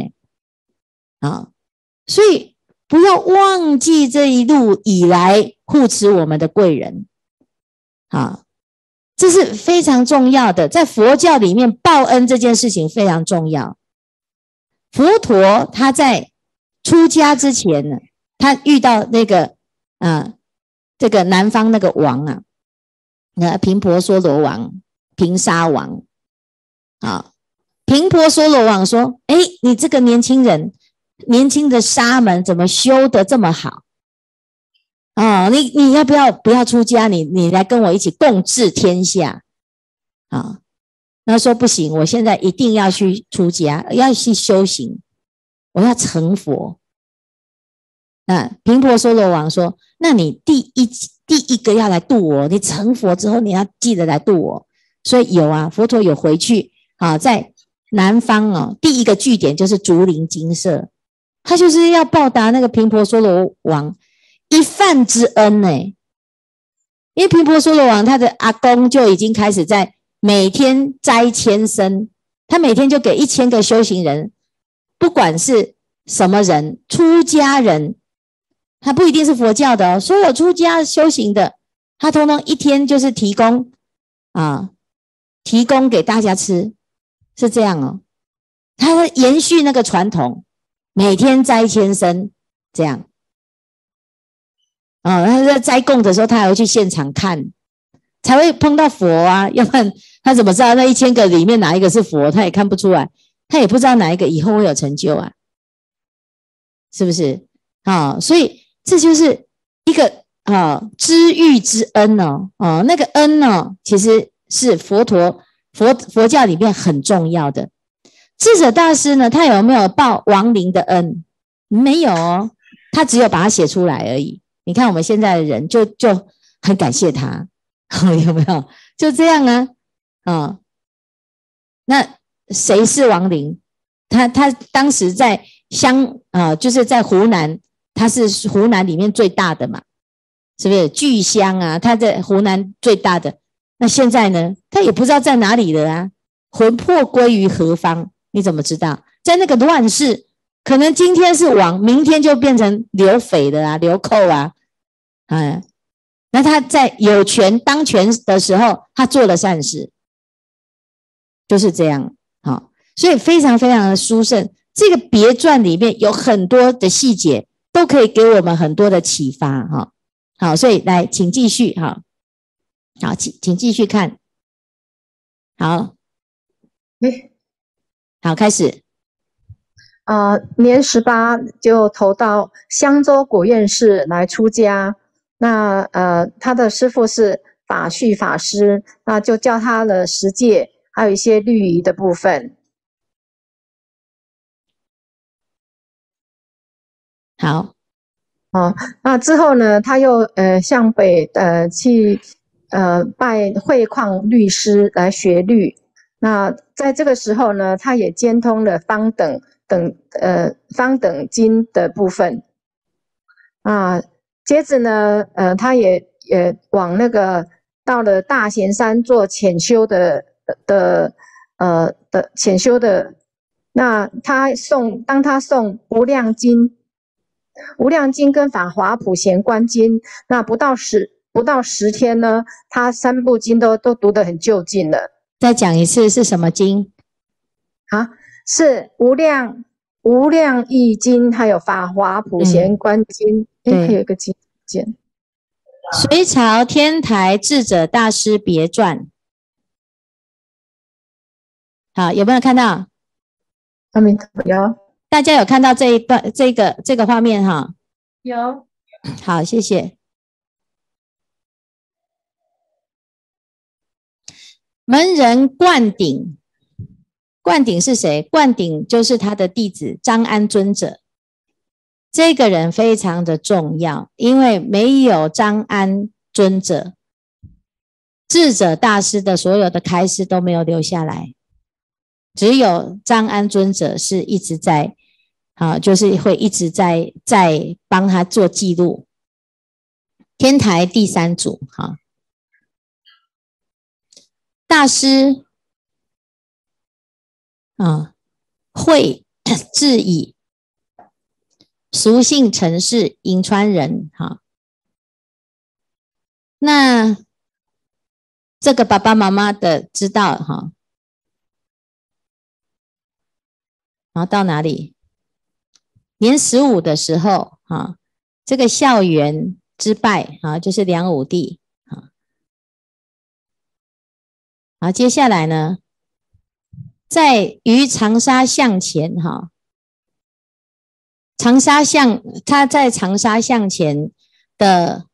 所以不要忘记这一路以来护持我们的贵人这是非常重要的，在佛教里面报恩这件事情非常重要。佛陀他在出家之前呢，他遇到那个这个南方那个王啊，频婆娑罗王、频沙王啊。频婆娑罗王说：“哎，你这个年轻人，年轻的沙门怎么修得这么好？哦，你要不要出家？你来跟我一起共治天下啊？”他说：“不行，我现在一定要去出家，要去修行，我要成佛。”频婆娑罗王说：“那你第一个要来度我，你成佛之后，你要记得来度我。”所以有啊，佛陀有回去啊，在南方第一个据点就是竹林精舍，他就是要报答那个频婆娑罗王一饭之恩呢。因为频婆娑罗王他的阿公就已经开始在每天斋千僧，他每天就给1000个修行人，不管是什么人，出家人，他不一定是佛教的所有出家修行的，他通通一天就是提供给大家吃。是这样他会延续那个传统，每天斋千僧这样。他在斋供的时候，他还会去现场看，才会碰到佛啊，要不然他怎么知道那1000个里面哪一个是佛？他也看不出来，他也不知道哪一个以后会有成就啊，是不是？所以这就是一个知遇之恩那个恩其实是佛教里面很重要的。智者大师呢，他有没有报亡灵的恩？没有他只有把它写出来而已。你看我们现在的人就很感谢他，有没有？就这样啊。那谁是亡灵？他当时在就是在湖南，他是湖南里面最大的嘛，是不是？巨香啊，他在湖南最大的。那现在呢，他也不知道在哪里了啊，魂魄归于何方？你怎么知道？在那个乱世，可能今天是王，明天就变成流匪的啊，流寇啊。那他在有权当权的时候，他做了善事，就是这样。所以非常非常的殊胜。这个别传里面有很多的细节，都可以给我们很多的启发。好，所以来，请继续。好，请继续看。好，好，开始。 年18就投到襄州国院寺来出家。那他的师父是法绪法师，那就教他了十戒，还有一些律仪的部分。 好， 那之后呢，他又向北去拜慧旷律师来学律。那在这个时候呢，他也兼通了方等经的部分。接着呢，他也往那个到了大贤山做潜修的潜修的。那当他诵无量经跟法华普贤观经，那不到10天呢，他3部经都读得很就近了。 再讲一次是什么经？ 是无量义经，还有法华普贤观经。还有一个经简。 隋朝天台智者大师别传。好，有没有看到？ 阿弥陀佛。有。 大家有看到这一段这个画面哈？ 有。 好，谢谢。门人灌顶，灌顶是谁？灌顶就是他的弟子张安尊者。这个人非常的重要，因为没有张安尊者，智者大师的所有的开示都没有留下来，只有张安尊者是一直在就是会一直在帮他做记录。天台第3组大师慧智以，俗姓陈氏，银川人。那这个爸爸妈妈的知道哈，然后到哪里？年15的时候啊，这个校园之败啊，就是梁武帝啊。好，接下来呢，在于长沙向前哈，长沙向他在长沙向前的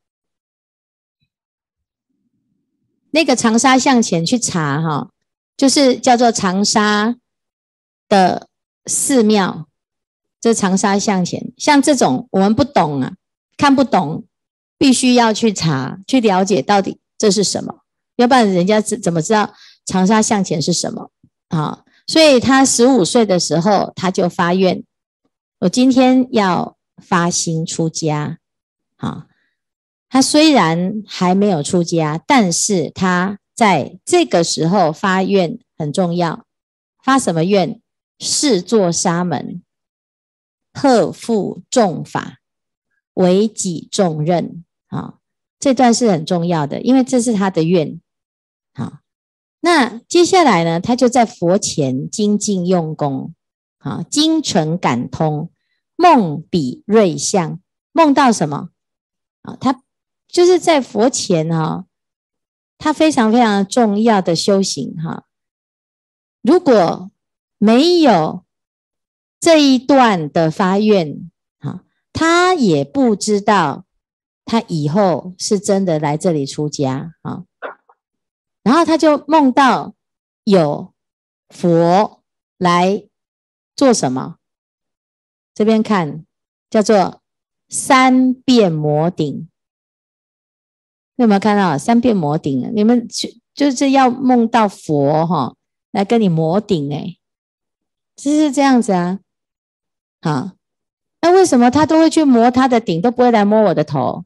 那个长沙向前去查哈，就是叫做长沙的寺庙。这长沙向前，像这种我们不懂啊，看不懂，必须要去查，去了解到底这是什么，要不然人家怎么知道长沙向前是什么啊？所以他15岁的时候，他就发愿，我今天要发心出家啊。他虽然还没有出家，但是他在这个时候发愿很重要。发什么愿？誓作沙门，荷负重法，为己重任啊。这段是很重要的，因为这是他的愿。好，那接下来呢，他就在佛前精进用功啊，精诚感通，梦比瑞相。梦到什么啊？他就是在佛前哈，他非常非常重要的修行哈。如果没有这一段的发愿啊，他也不知道他以后是真的来这里出家啊。然后他就梦到有佛来做什么？这边看叫做三变摩顶。有没有看到三变摩顶？你们就是要梦到佛哈，来跟你摩顶哎，就是这样子啊。好，那为什么他都会去摸他的顶，都不会来摸我的头？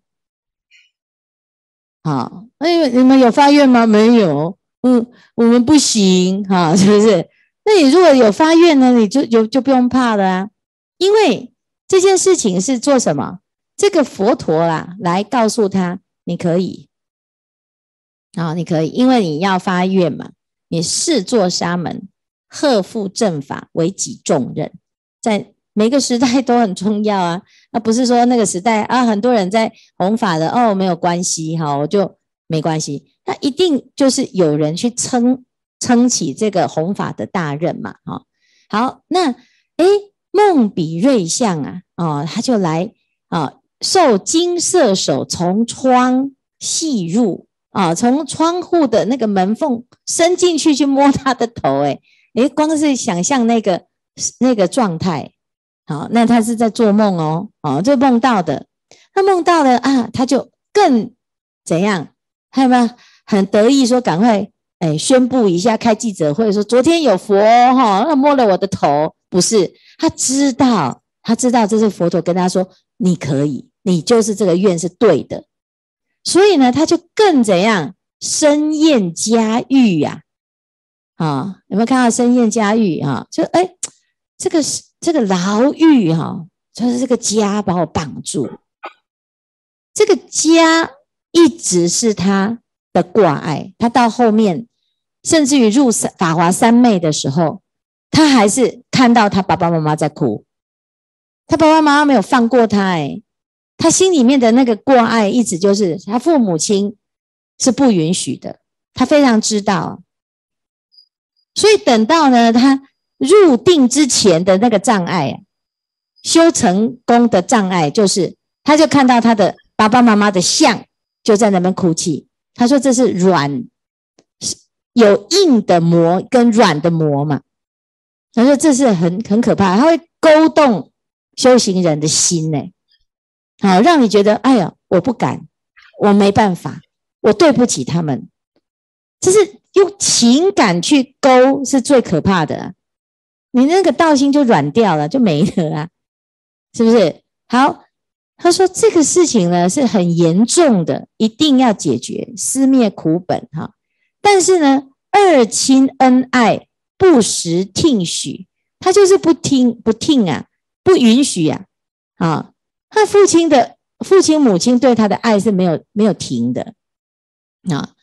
好，哎，你们有发愿吗？没有，我们不行哈，是不是？那你如果有发愿呢，你就不用怕了啊，因为这件事情是做什么？这个佛陀啦，来告诉他，你可以，啊，你可以，因为你要发愿嘛，你誓作沙门，荷负正法，为己重任，在每个时代都很重要啊。那不是说那个时代啊，很多人在弘法的哦，没有关系哈，我就没关系。那一定就是有人去撑起这个弘法的大任嘛，哈。好，那梦比瑞相啊，哦，他就来啊，受金色手从窗细入啊，从窗户的那个门缝伸进去摸他的头，光是想象那个状态。好，那他是在做梦哦，就梦到的。他梦到了啊，他就更怎样？还有没有很得意说赶快宣布一下，开记者会说昨天有佛他摸了我的头，不是，他知道这是佛陀跟他说你可以，你就是这个愿是对的，所以呢，他就更怎样？深厌家欲呀，有没有看到深厌家欲啊？就这个牢狱哈，就是这个家把我绑住，这个家一直是他的挂碍。他到后面，甚至于入法华三昧的时候，他还是看到他爸爸妈妈在哭，他爸爸妈妈没有放过他，他心里面的那个挂碍一直就是他父母亲是不允许的，他非常知道，所以等到呢他入定之前的那个障碍，修成功的障碍，就是他就看到他的爸爸妈妈的像，就在那边哭泣。他说这是软，有硬的魔跟软的魔嘛。他说这是很可怕，他会勾动修行人的心呢，好让你觉得哎呀，我不敢，我没办法，我对不起他们。这是用情感去勾是最可怕的，你那个道心就软掉了，就没了啊，是不是？好，他说这个事情呢是很严重的，一定要解决，撕灭苦本哈。但是呢，二亲恩爱不时听许，他就是不听啊，不允许啊，他父亲母亲对他的爱是没有停的啊。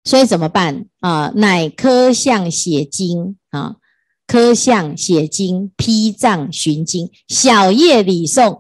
所以怎么办啊？乃科象写经啊，科象写经，披藏寻经，小夜礼诵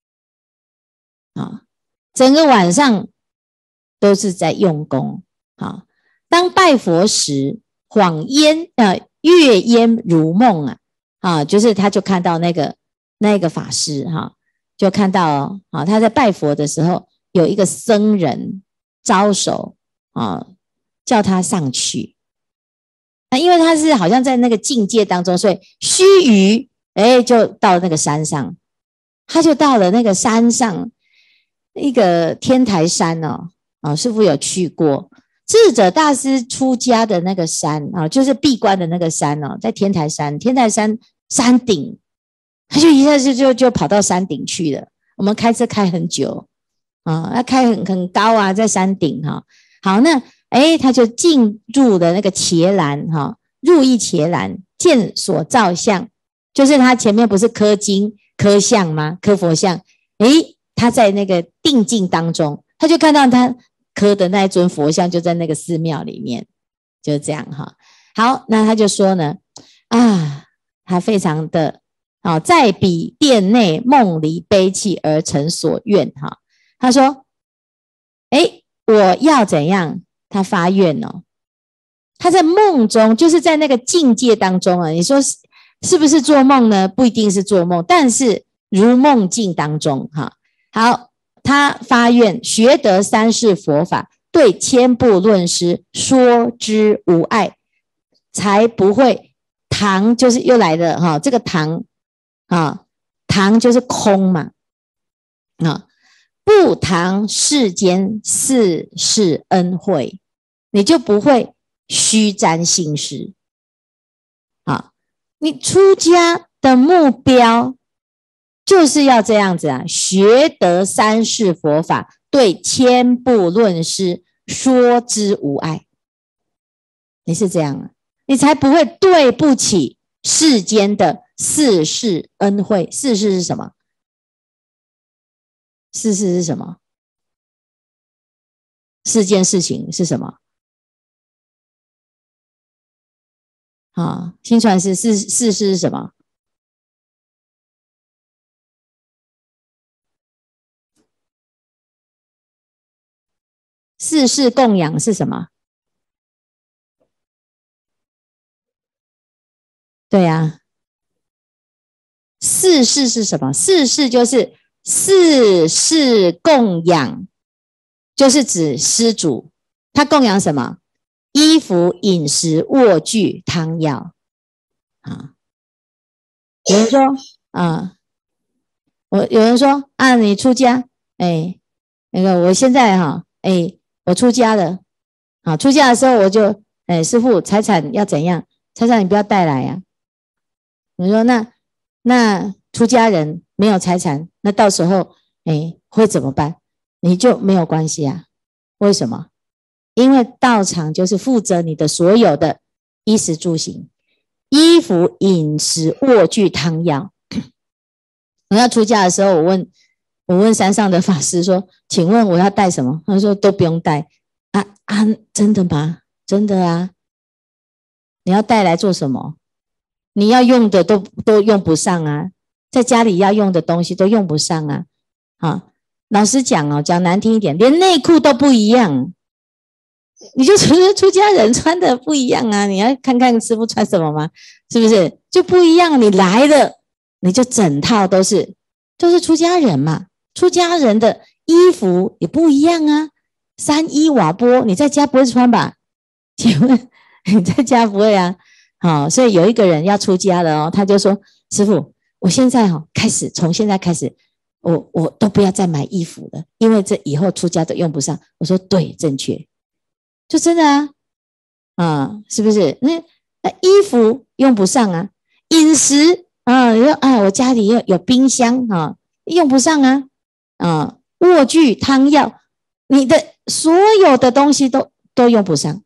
啊，整个晚上都是在用功啊。当拜佛时，恍月烟如梦就是他就看到那个法师就看到他在拜佛的时候，有一个僧人招手叫他上去。那因为他是好像在那个境界当中，所以须臾就到那个山上，他就到了那个山上，一个天台山师父有去过。智者大师出家的那个山就是闭关的那个山在天台山，天台山山顶，他就一下子就跑到山顶去了。我们开车开很久要开很高在山顶好，那他就进入了那个伽蓝入一伽蓝，见所造像，就是他前面不是刻经刻像吗？刻佛像，他在那个定境当中，他就看到他刻的那一尊佛像就在那个寺庙里面，就这样好，那他就说呢他非常的在彼殿内梦离悲泣而成所愿他说我要怎样？他发愿他在梦中，就是在那个境界当中你说是不是做梦呢？不一定是做梦，但是如梦境当中好，他发愿学得三世佛法，对千部论师说之无碍，才不会堂，就是又来了这个堂堂就是空嘛不堂世间四世恩惠，你就不会虚沾心事你出家的目标就是要这样子学得三世佛法，对千部论师说之无碍。你是这样你才不会对不起世间的四世恩惠。四世是什么？四世是什么？四件事情是什么？新传是四世是什么？四世供养是什么？对四世是什么？四世就是四世供养，就是指施主，他供养什么？衣服、饮食、卧具、汤药有人说有人说你出家那个我现在我出家了出家的时候我就师父财产要怎样？财产你不要带来我说那出家人没有财产，那到时候会怎么办？你就没有关系为什么？因为道场就是负责你的所有的衣食住行，衣服、饮食、卧具、汤药。我要出家的时候，我问山上的法师说：“请问我要带什么？”他说：“都不用带。”真的吗？真的你要带来做什么？你要用的都用不上在家里要用的东西都用不上老实讲讲难听一点，连内裤都不一样。你就除了出家人穿的不一样你要看看师父穿什么吗？是不是就不一样？你来了，你就整套都是出家人嘛，出家人的衣服也不一样三衣瓦钵，你在家不会穿吧？请问你在家不会所以有一个人要出家了他就说：“师父，我现在从现在开始，我都不要再买衣服了，因为这以后出家都用不上。”我说：“对，正确。”就真的是不是？那衣服用不上饮食我家里有冰箱用不上卧具、汤药，你的所有的东西都用不上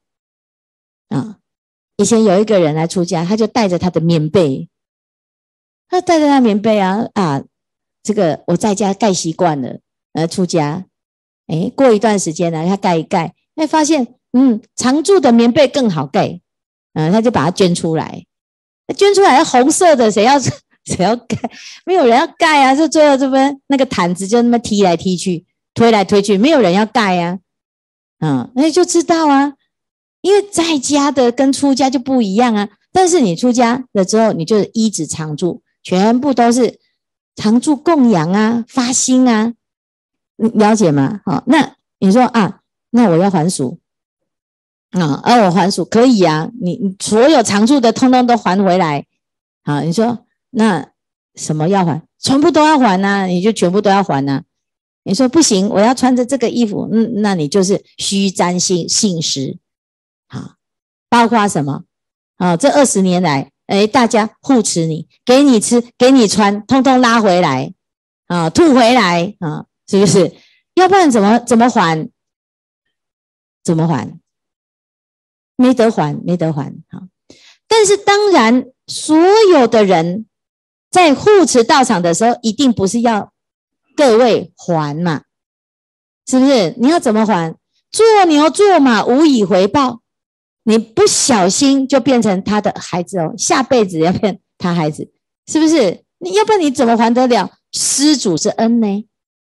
以前有一个人来出家，他就带着他的棉被，他带着他棉被这个我在家盖习惯了出家过一段时间他盖一盖发现常住的棉被更好盖，他就把它捐出来，捐出来红色的，谁要盖？没有人要盖啊！就最后这边那个毯子就那么踢来踢去，推来推去，没有人要盖啊。那就知道啊，因为在家的跟出家就不一样啊。但是你出家了之后，你就是依止常住，全部都是常住供养啊，发心啊，你了解吗？那你说啊，那我要还俗我还俗可以啊，你所有常住的通通都还回来。好，你说那什么要还？全部都要还啊，你就全部都要还啊。你说不行，我要穿着这个衣服，那你就是虚沾信实。好，包括什么？这20年来，大家护持你，给你吃，给你穿，通通拉回来吐回来是不是？要不然怎么还？怎么还？没得还，没得还。但是当然，所有的人在护持道场的时候，一定不是要各位还嘛，是不是？你要怎么还？做牛做马无以回报，你不小心就变成他的孩子下辈子要变他孩子，是不是？你要不然你怎么还得了施主之恩呢？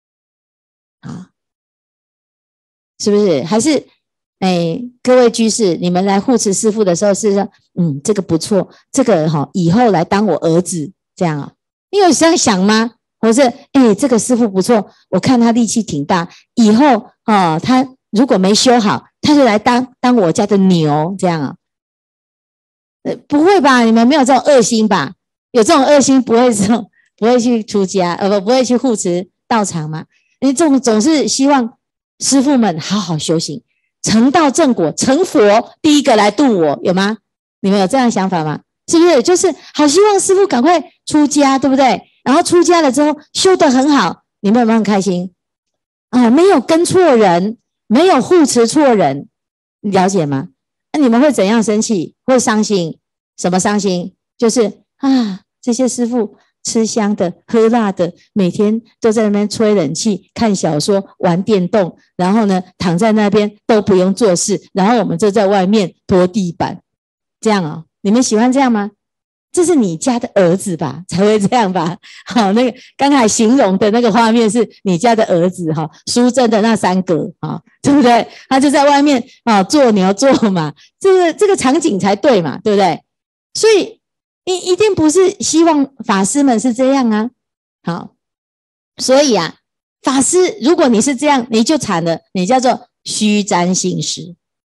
是不是？还是各位居士，你们来护持师父的时候是说，这个不错，这个以后来当我儿子这样你有这样想吗？或是这个师父不错，我看他力气挺大，以后他如果没修好，他就来当我家的牛这样不会吧？你们没有这种恶心吧？有这种恶心不会去出家，不会去护持道场吗？你总是希望师父们好好修行，成道正果，成佛第一个来度我，有吗？你们有这样的想法吗？是不是？就是好希望师父赶快出家，对不对？然后出家了之后修得很好，你们有没有很开心没有跟错人，没有护持错人，你了解吗？那你们会怎样生气？会伤心？什么伤心？就是这些师父吃香的喝辣的，每天都在那边吹冷气看小说玩电动，然后呢躺在那边都不用做事，然后我们就在外面拖地板，这样你们喜欢这样吗？这是你家的儿子吧才会这样吧。好，那个刚才形容的那个画面是你家的儿子书正的那3个对不对？他就在外面做牛做马，这个场景才对嘛，对不对？所以一定不是希望法师们是这样啊。好，所以法师如果你是这样，你就惨了，你叫做虚沾信实。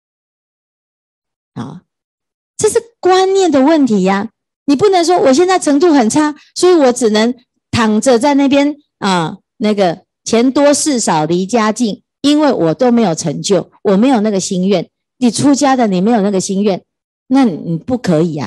这是观念的问题呀。你不能说我现在程度很差，所以我只能躺着在那边那个钱多事少离家近，因为我都没有成就，我没有那个心愿。你出家的你没有那个心愿，那你不可以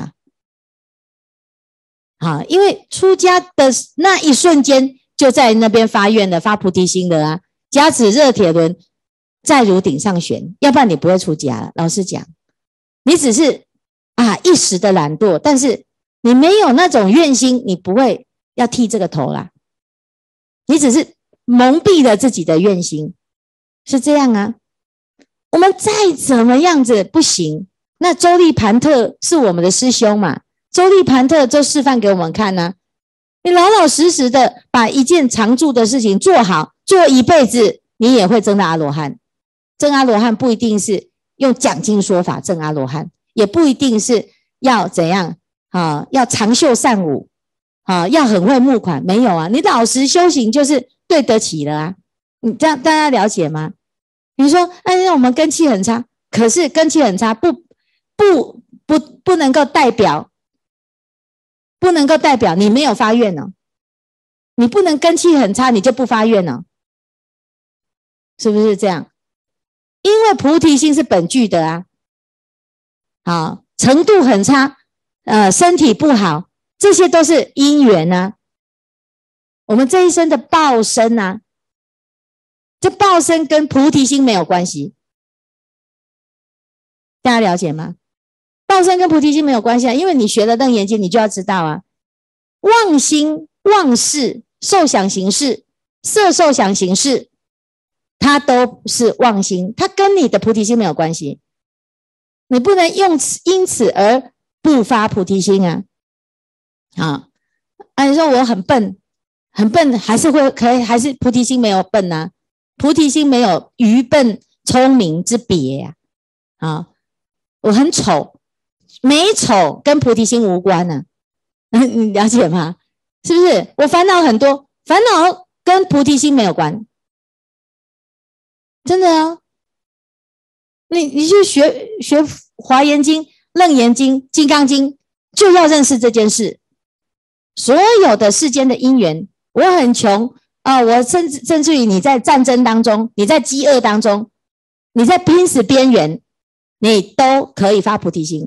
因为出家的那一瞬间就在那边发愿了，发菩提心了加持热铁轮在如顶上悬，要不然你不会出家了。老实讲，你只是一时的懒惰，但是你没有那种愿心，你不会要剃这个头啦，你只是蒙蔽了自己的愿心，是这样我们再怎么样子不行，那周利盘特是我们的师兄嘛，周利盘特就示范给我们看你老老实实的把一件常住的事情做好，做一辈子，你也会证到阿罗汉。证阿罗汉不一定是用讲经说法证阿罗汉，也不一定是要怎样要长袖善舞要很会募款，没有你老实修行就是对得起了你这样大家了解吗？你说我们根器很差，可是根器很差不能够代表你没有发愿你不能根器很差你就不发愿是不是这样？因为菩提心是本具的程度很差身体不好，这些都是因缘我们这一生的报身这报身跟菩提心没有关系，大家了解吗？报身跟菩提心没有关系因为你学了楞严经，你就要知道妄心、妄事、受想行识、色受想行识，它都是妄心，它跟你的菩提心没有关系。 你不能因此而不发菩提心啊！你说我很笨，很笨，还是还是菩提心没有笨啊？菩提心没有愚笨聪明之别啊！我很丑，美丑跟菩提心无关啊，你了解吗？是不是？我烦恼很多，烦恼跟菩提心没有关，真的啊！你去学华严经、楞严经、金刚经，就要认识这件事。所有的世间的因缘，我很穷我甚至于你在战争当中，你在饥饿当中，你在濒死边缘，你都可以发菩提心。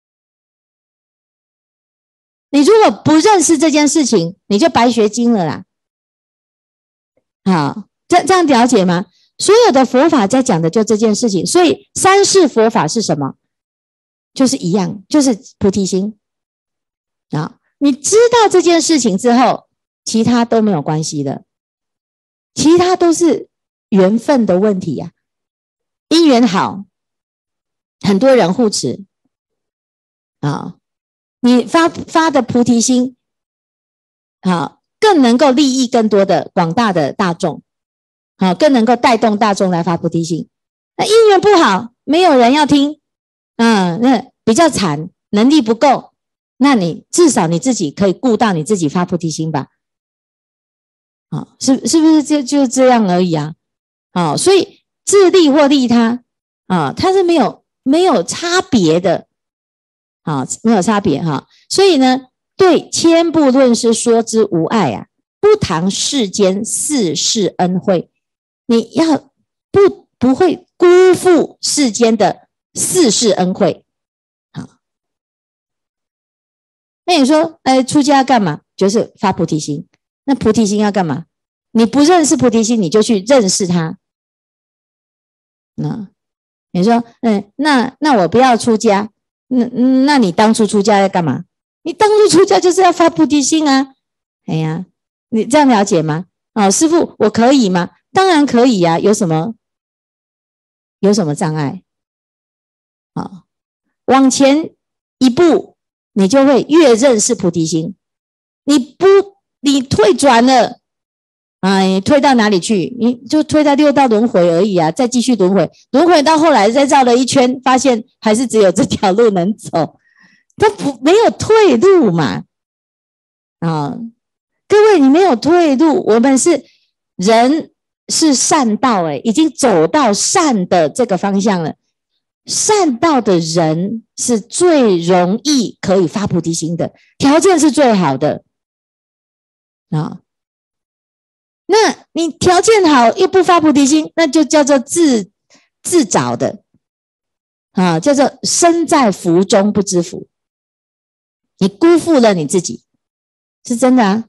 你如果不认识这件事情，你就白学经了啦。好，这样了解吗？所有的佛法在讲的就这件事情，所以三世佛法是什么？就是一样，就是菩提心。你知道这件事情之后，其他都没有关系的，其他都是缘分的问题啊。因缘好，很多人护持你发的菩提心更能够利益更多的广大的大众更能够带动大众来发菩提心。那因缘不好，没有人要听那比较惨，能力不够，那你至少你自己可以顾到你自己发菩提心吧是不是就这样而已啊所以自利或利他它是没有差别的没有差别所以呢，对千部论师说之无碍不谈世间四世恩惠，你要不会辜负世间的四世恩惠那你说出家干嘛？就是发菩提心。那菩提心要干嘛？你不认识菩提心，你就去认识它。你说那我不要出家，那你当初出家要干嘛？你当初出家就是要发菩提心啊。哎呀，你这样了解吗？师父，我可以吗？当然可以啊，有什么障碍往前一步，你就会越认识菩提心。你退转了你退到哪里去？你就退到六道轮回而已再继续轮回到后来再绕了一圈，发现还是只有这条路能走，它没有退路嘛各位，你没有退路，我们人是善道已经走到善的这个方向了。善道的人是最容易可以发菩提心的，条件是最好的那你条件好又不发菩提心，那就叫做自找的叫做身在福中不知福，你辜负了你自己，是真的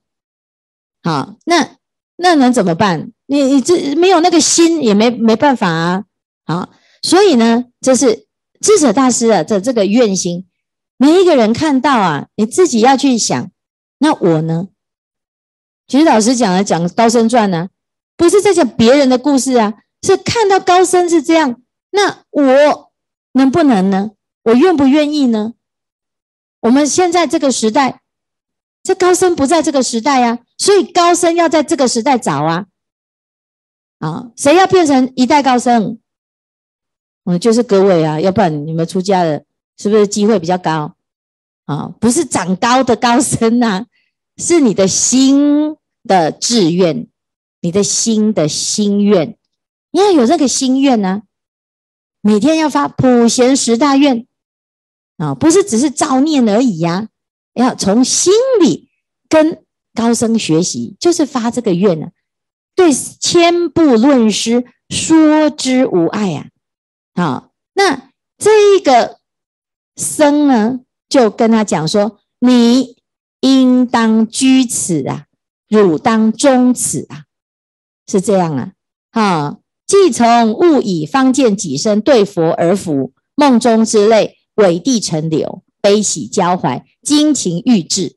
那能怎么办？你这没有那个心也没办法所以呢，这是智者大师这个愿心，每一个人看到你自己要去想，那我呢？其实老师讲高僧传不是在讲别人的故事是看到高僧是这样，那我能不能呢？我愿不愿意呢？我们现在这个时代，这高僧不在这个时代所以高僧要在这个时代找谁要变成一代高僧？就是各位要不然你们出家了，是不是机会比较高不是长高的高僧是你的心的志愿，你的心的心愿，你要有这个心愿每天要发普贤十大愿不是只是照念而已要从心里跟高僧学习，就是发这个愿对千部论师说之无碍那这一个僧呢，就跟他讲说，你应当居此汝当终此是这样既从悟以方见己身对佛而服，梦中之泪委地成流，悲喜交怀，精勤欲志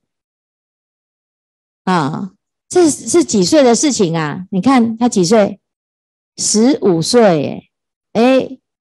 这是几岁的事情你看他几岁？15岁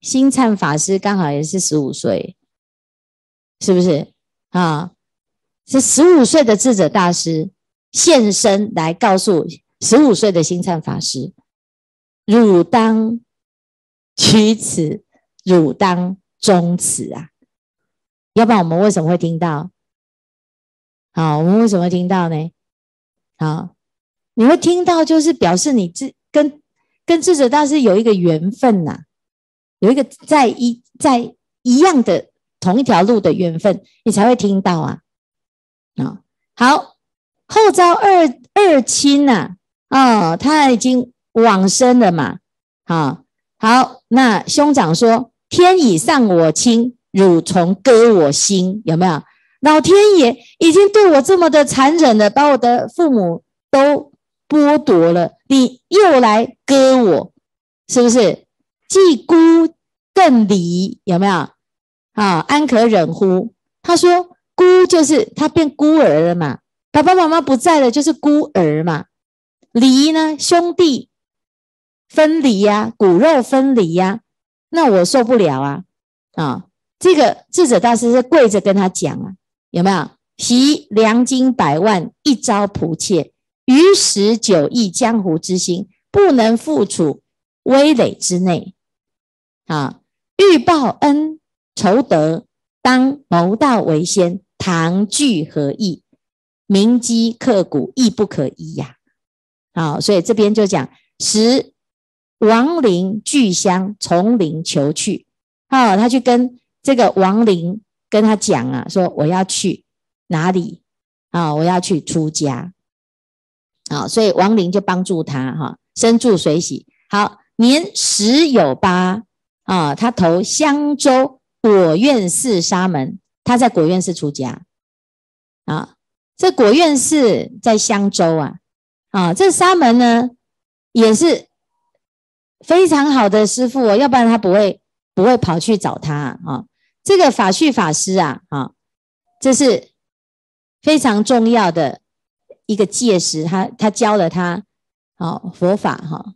星灿法师刚好也是15岁，是不是啊？是15岁的智者大师现身来告诉15岁的星灿法师，汝当取此，汝当终此啊！要不然我们为什么会听到？好，我们为什么会听到呢？好，你会听到就是表示你跟智者大师有一个缘分呐，有一个在一样的同一条路的缘分，你才会听到啊。好，后遭二亲呐，他已经往生了嘛。好，那兄长说：天已丧我亲，汝从割我心，有没有？老天爷已经对我这么的残忍了，把我的父母都剥夺了，你又来割我，是不是？既孤更离，有没有？安可忍乎？他说孤就是他变孤儿了嘛，爸爸妈妈不在了，就是孤儿嘛。离呢，兄弟分离呀，骨肉分离呀，那我受不了啊！这个智者大师是跪着跟他讲啊，有没有？习良金100万，一朝仆妾，于19亿江湖之心，不能复处危累之内。欲报恩仇德，当谋道为先，堂具何益？铭基刻骨，亦不可依呀。所以这边就讲使亡灵俱乡，从灵求去。他去跟这个亡灵跟他讲啊，说我要去哪里我要去出家。所以亡灵就帮助他身住随喜。好，年10有8他投襄州果院寺沙门，他在果院寺出家这果院寺在襄州这沙门呢也是非常好的师父要不然他不会跑去找他这个法绪法师这是非常重要的一个戒师，他教了他佛法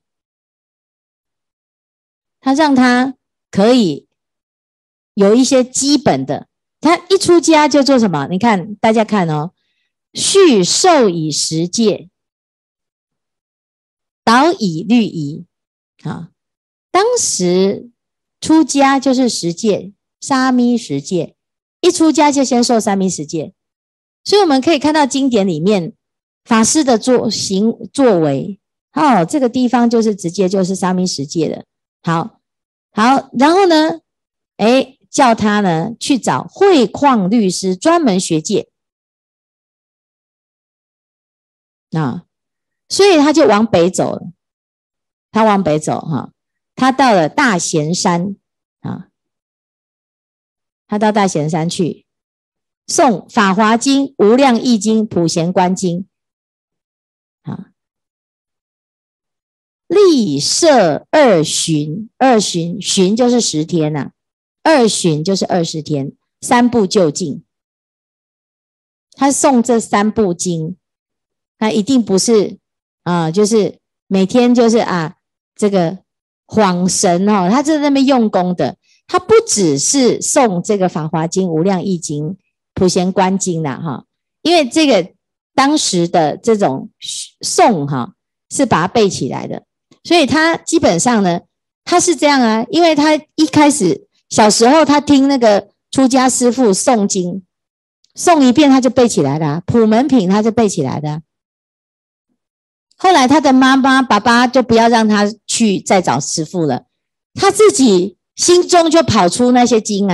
他让他可以有一些基本的，他一出家就做什么？你看大家看续受以十戒，导以律仪当时出家就是十戒，沙弥十戒，一出家就先受沙弥十戒。所以我们可以看到经典里面法师的作为这个地方就是直接就是沙弥十戒的。好，然后呢叫他呢去找慧旷律师专门学戒所以他就往北走了。他往北走他到了大贤山他到大贤山去诵法华经、无量易经、普贤观经历摄2旬，2旬就是10天2旬就是20天，3部究竟。他诵这3部经，他一定不是就是每天就是这个恍神他在那边用功的。他不只是诵这个法华经、无量易经、普贤观经因为这个当时的这种诵是把它背起来的，所以他基本上呢他是这样因为他一开始小时候他听那个出家师父诵经，诵一遍他就背起来了普门品他就背起来的后来他的妈妈爸爸就不要让他去再找师父了，他自己心中就跑出那些经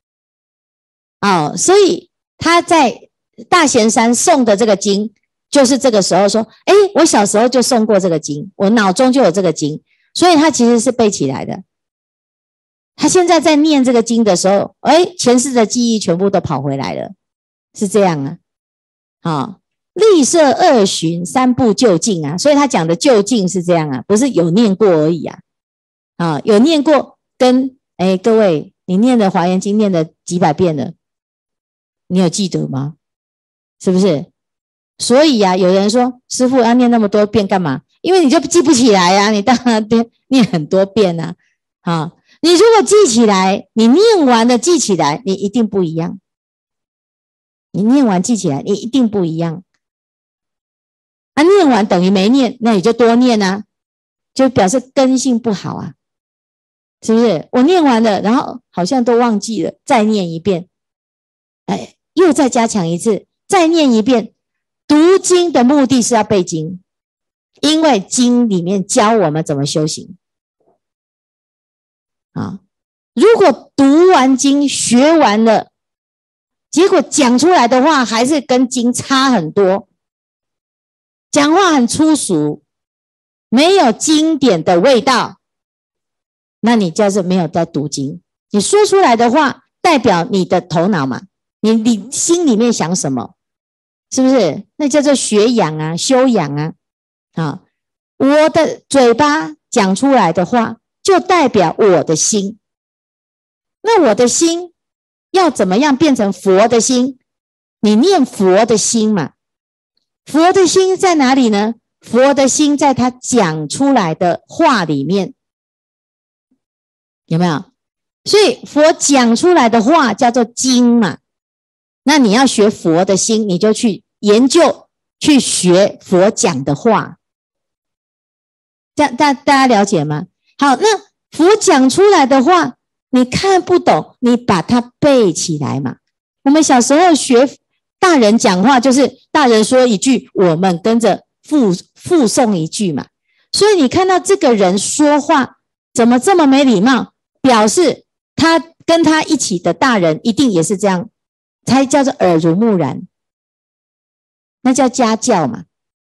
所以他在大贤山诵的这个经就是这个时候说我小时候就诵过这个经，我脑中就有这个经，所以他其实是背起来的。他现在在念这个经的时候前世的记忆全部都跑回来了，是这样历摄2旬，3部究竟所以他讲的究竟是这样不是有念过而已有念过跟各位你念的华严经念的几百遍了，你有记得吗？是不是？所以有人说师父要念那么多遍干嘛？因为你就记不起来你当然念很多遍你如果记起来，你念完了记起来，你一定不一样。你念完记起来，你一定不一样。啊，念完等于没念，那你就多念啊，就表示根性不好啊，是不是？我念完了，然后好像都忘记了，再念一遍，哎，又再加强一次，再念一遍。读经的目的是要背经，因为经里面教我们怎么修行啊。如果读完经学完了，结果讲出来的话还是跟经差很多，讲话很粗俗，没有经典的味道，那你就是没有在读经。你说出来的话代表你的头脑嘛，你心里面想什么，是不是？那叫做学养啊，修养啊。啊，我的嘴巴讲出来的话就代表我的心，那我的心要怎么样变成佛的心？你念佛的心嘛，佛的心在哪里呢？佛的心在他讲出来的话里面，有没有？所以佛讲出来的话叫做经嘛。那你要学佛的心，你就去研究，去学佛讲的话。这样大家了解吗？好，那佛讲出来的话，你看不懂，你把它背起来嘛。我们小时候学大人讲话，就是大人说一句，我们跟着附送一句嘛。所以你看到这个人说话怎么这么没礼貌，表示他跟他一起的大人一定也是这样，才叫做耳濡目染，那叫家教嘛。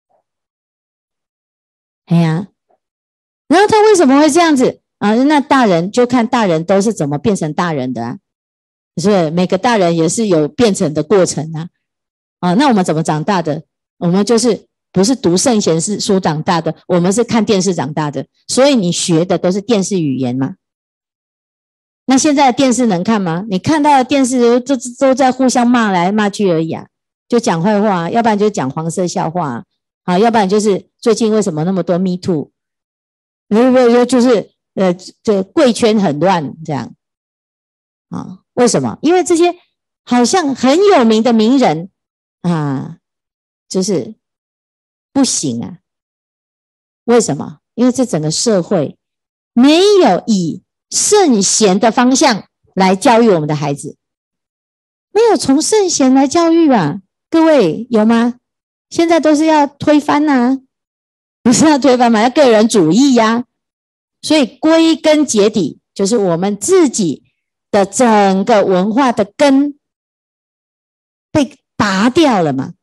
哎呀，然后他为什么会这样子啊？那大人就看大人都是怎么变成大人的啊，是不是？每个大人也是有变成的过程啊。啊，那我们怎么长大的？我们就是不是读圣贤书长大的，我们是看电视长大的，所以你学的都是电视语言嘛。那现在的电视能看吗？你看到的电视都在互相骂来骂去而已啊，就讲坏话，要不然就讲黄色笑话啊，要不然就是最近为什么那么多 Me Too， 就是这贵圈很乱这样啊？为什么？因为这些好像很有名的名人啊，就是不行啊。为什么？因为这整个社会没有以圣贤的方向来教育我们的孩子，没有从圣贤来教育啊。各位有吗？现在都是要推翻啊，不是要推翻嘛，要个人主义呀。所以归根结底就是我们自己的整个文化的根被拔掉了嘛，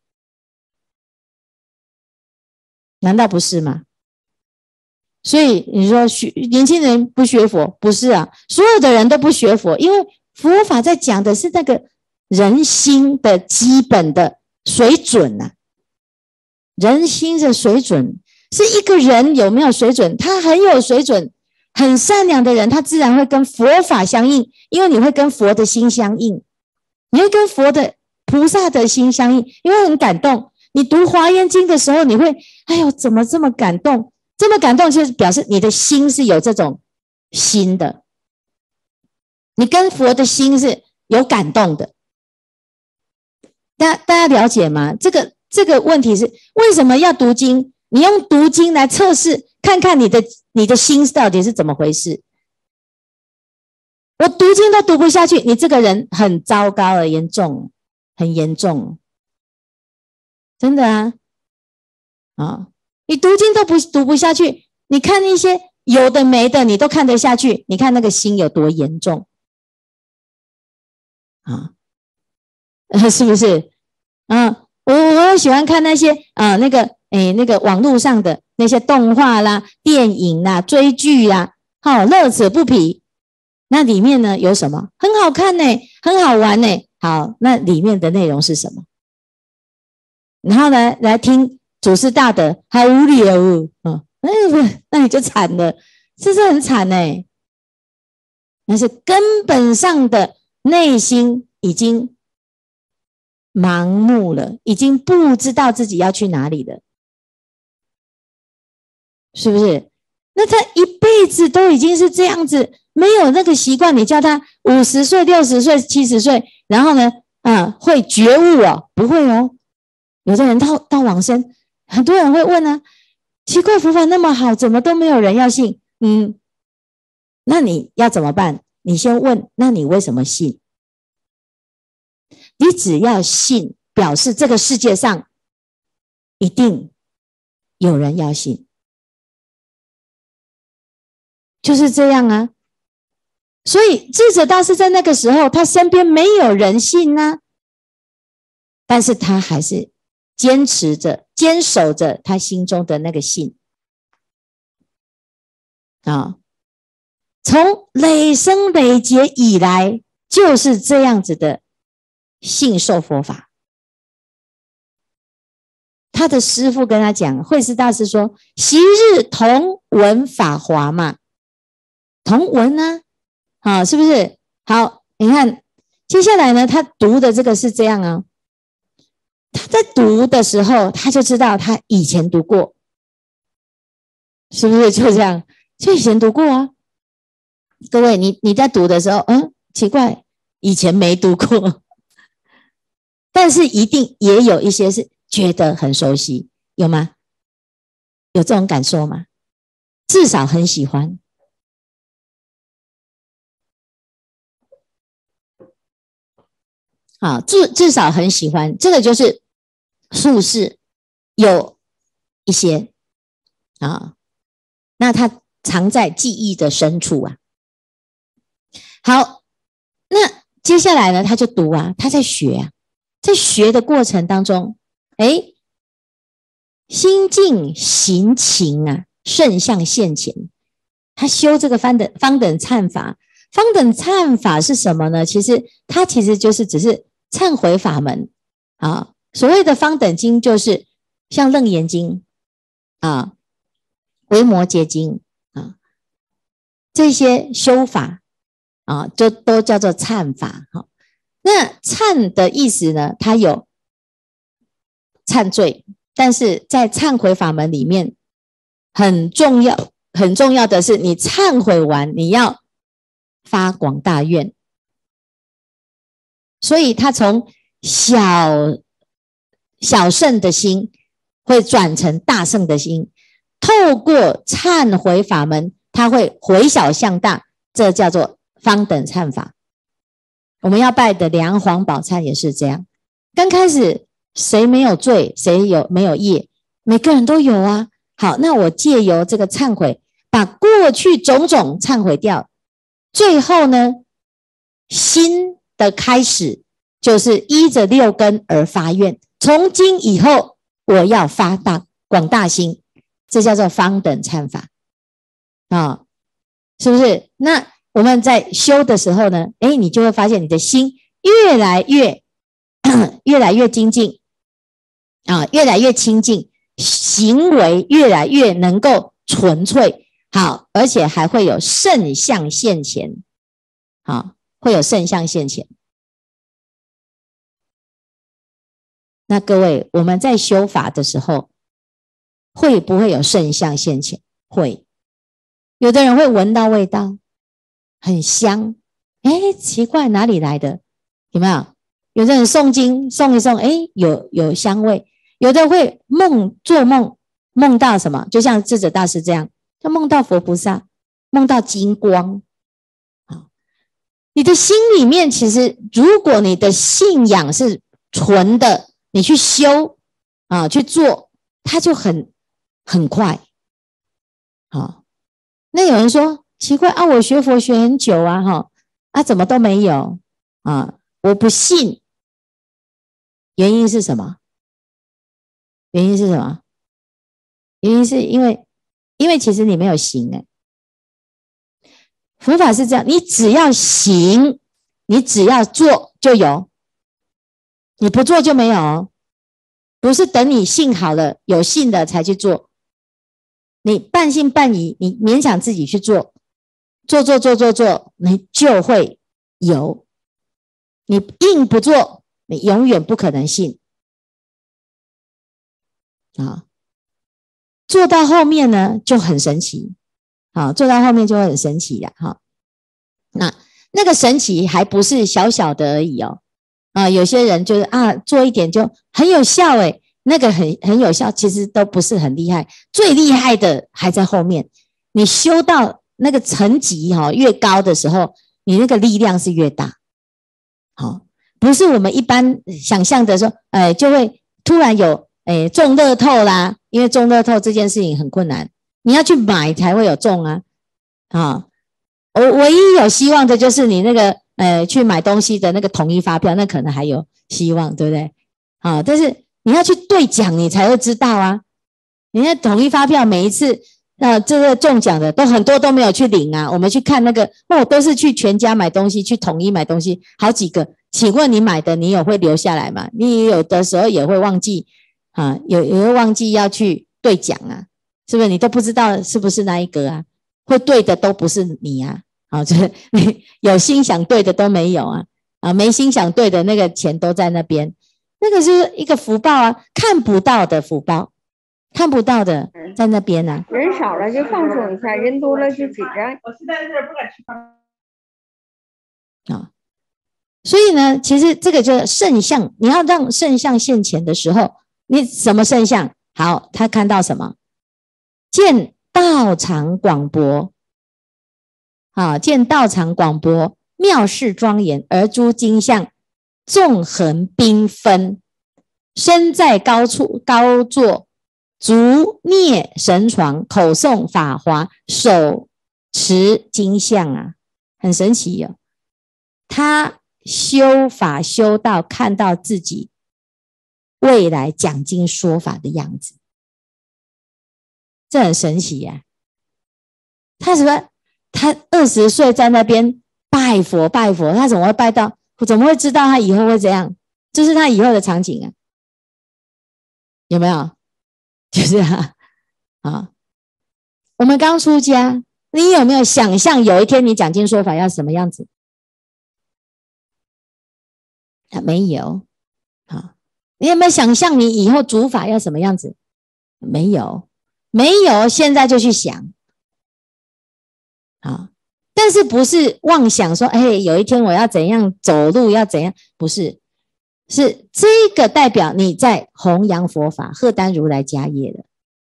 难道不是吗？所以你说年轻人不学佛，不是啊，所有的人都不学佛，因为佛法在讲的是那个人心的基本的水准啊。人心的水准是一个人有没有水准，他很有水准，很善良的人，他自然会跟佛法相应，因为你会跟佛的心相应，你会跟佛的菩萨的心相应，你会很感动。你读华严经的时候，你会哎呦怎么这么感动，这么感动，就是表示你的心是有这种心的，你跟佛的心是有感动的。大家了解吗？这个问题是为什么要读经？你用读经来测试，看看你的心到底是怎么回事。我读经都读不下去，你这个人很糟糕了，严重，很严重，真的啊！啊，你读经都读不下去，你看那些有的没的，你都看得下去，你看那个心有多严重啊？是不是？我喜欢看那些那个网络上的那些动画啦、电影啦、追剧啦，乐此不疲。那里面呢有什么？很好看呢，很好玩呢。好，那里面的内容是什么？然后呢，来听祖师大德，好无聊哦。那你就惨了，这是很惨呢。那是根本上的内心已经盲目了，已经不知道自己要去哪里了，是不是？ 那他一辈子都已经是这样子，没有那个习惯，你叫他50岁、60岁、70岁，然后呢，会觉悟哦？不会哦。有的人到往生，很多人会问啊，奇怪，佛法那么好，怎么都没有人要信？那你要怎么办？你先问，那你为什么信？你只要信，表示这个世界上一定有人要信，就是这样啊。所以智者大师在那个时候，他身边没有人信啊，但是他还是坚守着他心中的那个信啊。从累生累劫以来，就是这样子的信受佛法。他的师父跟他讲，慧思大师说，昔日同闻法华嘛，同闻啊，是不是？好，你看接下来呢，他读的这个是这样啊，他在读的时候，他就知道他以前读过，是不是就这样？就以前读过啊。各位，你在读的时候，奇怪，以前没读过，但是一定也有一些是觉得很熟悉，有吗？有这种感受吗？至少很喜欢。啊，至少很喜欢，这个就是术士有一些啊，那他藏在记忆的深处啊。好，那接下来呢，他就读啊，他在学啊，在学的过程当中，心境行情啊，圣相现前。他修这个方等忏法，方等忏法是什么呢？其实就是只是忏悔法门啊。所谓的方等经，就是像楞严经啊、维摩诘经啊，这些修法啊，就都叫做忏法。那忏的意思呢，它有忏罪，但是在忏悔法门里面很重要的是，你忏悔完，你要发广大愿。所以他从小圣的心会转成大圣的心，透过忏悔法门，他会回小向大，这叫做方等忏法。我们要拜的梁皇宝忏也是这样，刚开始谁没有罪，谁没有业，每个人都有啊。好，那我借由这个忏悔，把过去种种忏悔掉，最后呢，新的开始就是依着6根而发愿，从今以后我要发广大心，这叫做方等忏法啊，是不是？那我们在修的时候呢，你就会发现你的心越来越精进啊，越来越清净，行为越来越能够纯粹，好，而且还会有圣相现前，好，会有圣相现前。那各位，我们在修法的时候，会不会有圣相现前？会，有的人会闻到味道，很香，奇怪，哪里来的？有没有？有的人诵经诵一诵，有香味。有的会做梦，梦到什么？就像智者大师这样，就梦到佛菩萨，梦到金光。你的心里面，其实如果你的信仰是纯的，你去修啊，去做，它就很快。好，那有人说奇怪啊，我学佛学很久啊，怎么都没有啊？我不信，原因是什么？原因是什么？原因是因为其实你没有行佛法是这样，你只要行，你只要做就有，你不做就没有，不是等你信好了有信的才去做，你半信半疑，你勉强自己去做，你就会有，你硬不做，你永远不可能信啊。做到后面呢就很神奇， 好，做到后面就会很神奇的哈。那个神奇还不是小小的而已哦，有些人就是做一点就很有效诶，那个很有效，其实都不是很厉害，最厉害的还在后面。你修到那个层级越高的时候，你那个力量是越大。好，不是我们一般想象的说，就会突然有中乐透啦，因为中乐透这件事情很困难，你要去买才会有中啊。我唯一有希望的就是你那个去买东西的那个统一发票，那可能还有希望，对不对？但是你要去兑奖，你才会知道啊。你那统一发票每一次这个中奖的都很多都没有去领啊。我们去看那个都是去全家买东西，去统一买东西，好几个。请问你买的你有会留下来吗？你有的时候也会忘记也会忘记要去兑奖啊，是不是？你都不知道是不是那一个啊？会对的都不是你啊。就是你有心想对的都没有啊，没心想对的那个钱都在那边，那个是一个福报啊，看不到的福报，看不到的在那边啊。 人少了就放松一下，人多了就紧张。 我现在在这不敢吃饭。 所以呢，其实这个就是圣相，你要让圣相现前的时候，你什么圣相？好，他看到什么？见道场广博。见道场广博，妙事庄严，而诸经相纵横缤纷，身在高处高坐，足蹑神床，口诵法华，手持经相很神奇哦。他修法修到看到自己未来讲经说法的样子，这很神奇呀。他什么？他20岁在那边拜佛，他怎么会拜到？怎么会知道他以后会怎样？这是他以后的场景啊，有没有？就是我们刚出家，你有没有想象有一天你讲经说法要什么样子？没有。你有没有想象你以后主法要什么样子？没有。现在就去想。但是不是妄想说有一天我要怎样走路要怎样，不是，是这个代表你在弘扬佛法，荷担如来家业的。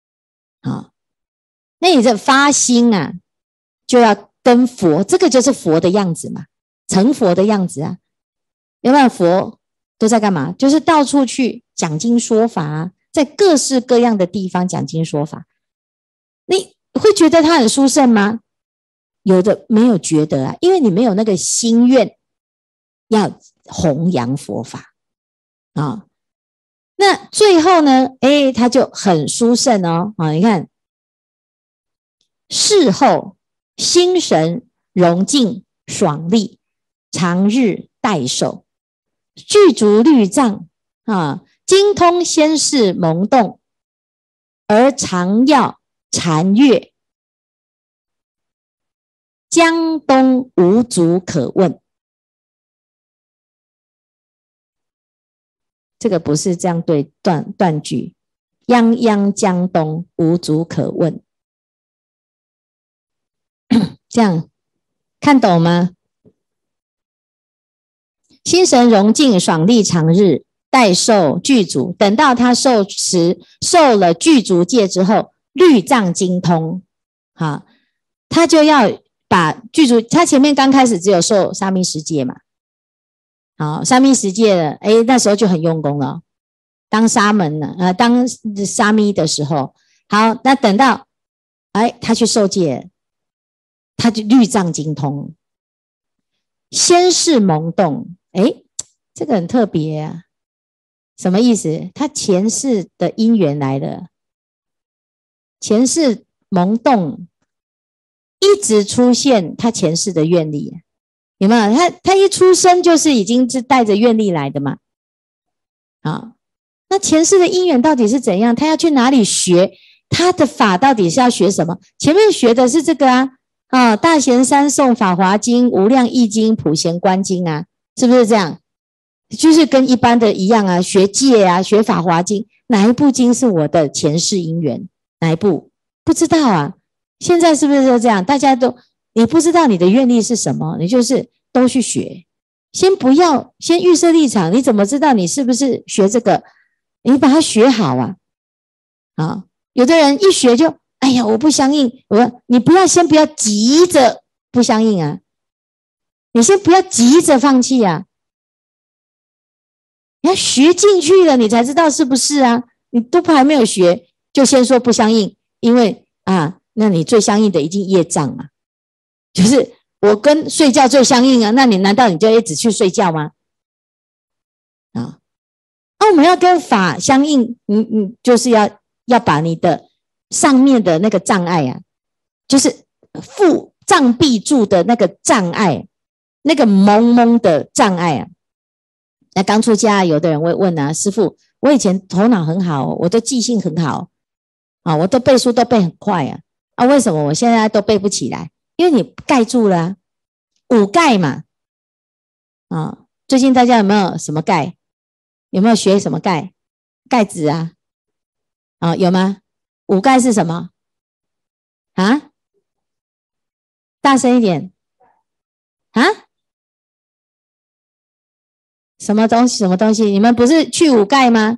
那你这发心就要跟佛，这个就是佛的样子嘛，成佛的样子啊。有没有？佛都在干嘛？就是到处去讲经说法在各式各样的地方讲经说法。你会觉得他很殊胜吗？有的没有觉得因为你没有那个心愿要弘扬佛法那最后呢他就很殊胜你看事后心神融净爽利，常日代受，具足律藏精通仙事蒙动，而常要禅悦，江东无足可问。这个不是这样对断句，泱泱江东无足可问。这样看懂吗？心神融净爽利常日代受具足，等到他受了具足戒之后，律藏精通他就要把具足，他前面刚开始只有受沙弥十戒嘛，沙弥十戒了，那时候就很用功了，当沙门了，当沙弥的时候，好，那等到他去受戒，他就律藏精通，先是蒙动，这个很特别什么意思？他前世的因缘来了，前世蒙动。一直出现他前世的愿力，有没有？他一出生就是已经是带着愿力来的嘛。那前世的因缘到底是怎样？他要去哪里学？他的法到底是要学什么？前面学的是这个大贤三颂法华经、无量易经、普贤观经是不是这样？就是跟一般的一样学戒学法华经，哪一部经是我的前世因缘？哪一部？不知道现在是不是就这样？大家都你不知道你的愿力是什么，你就是都去学，先不要先预设立场，你怎么知道你是不是学这个？你把它学好啊！啊，有的人一学就哎呀，我不相应，我说你不要急着不相应啊，你先不要急着放弃啊，你要学进去了，你才知道是不是啊？你都还没有学，就先说不相应，因为啊，那你最相应的已经业障啊，就是我跟睡觉最相应啊，那你难道你就一直去睡觉吗？啊，那我们要跟法相应，你就是要把你的上面的那个障碍啊，就是覆障蔽住的那个障碍，那个蒙蒙的障碍啊。那刚出家，有的人会问啊，师父，我以前头脑很好，我的记性很好啊，我都背书都背很快啊，为什么我现在都背不起来？因为你盖住了啊，五盖嘛，啊，最近大家有没有什么盖？有没有学什么盖？盖子啊，有吗？五盖是什么啊？大声一点啊！什么东西？什么东西？你们不是去五盖吗？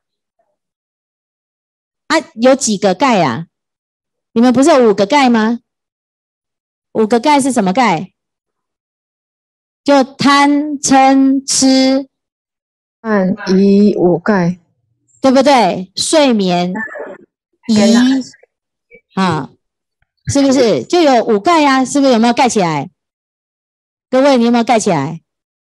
有几个盖啊？你们不是有5个盖吗？5个盖是什么盖？就贪嗔痴暗疑五盖， 对不对？睡眠疑是不是就有5盖啊？是不是有没有盖起来？各位，你有没有盖起来？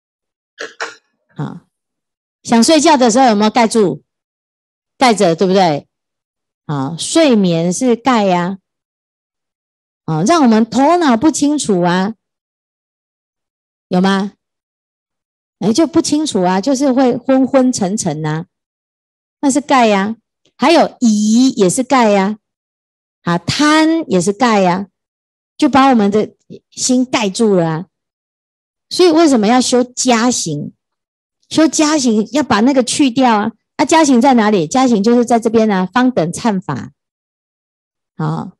想睡觉的时候有没有盖住？盖着，对不对？睡眠是盖呀，让我们头脑不清楚啊，有吗？就不清楚啊，就是会昏昏沉沉啊，那是盖呀。还有疑也是盖呀，贪也是盖呀，就把我们的心盖住了啊。所以为什么要修加行？修加行要把那个去掉啊。加行在哪里？加行就是在这边啊，方等忏法。好，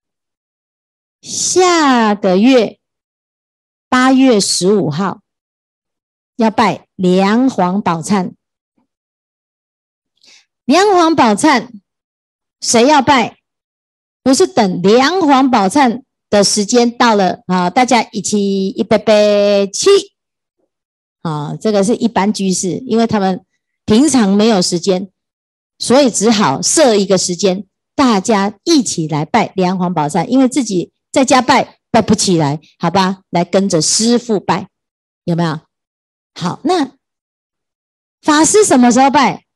下个月8月15号要拜梁皇宝忏。梁皇宝忏谁要拜？不是等梁皇宝忏的时间到了大家一起一杯杯起这个是一般居士，因为他们平常没有时间，所以只好设一个时间，大家一起来拜梁皇宝忏，因为自己在家拜不起来，好吧，来跟着师父拜，有没有？好，那法师什么时候拜？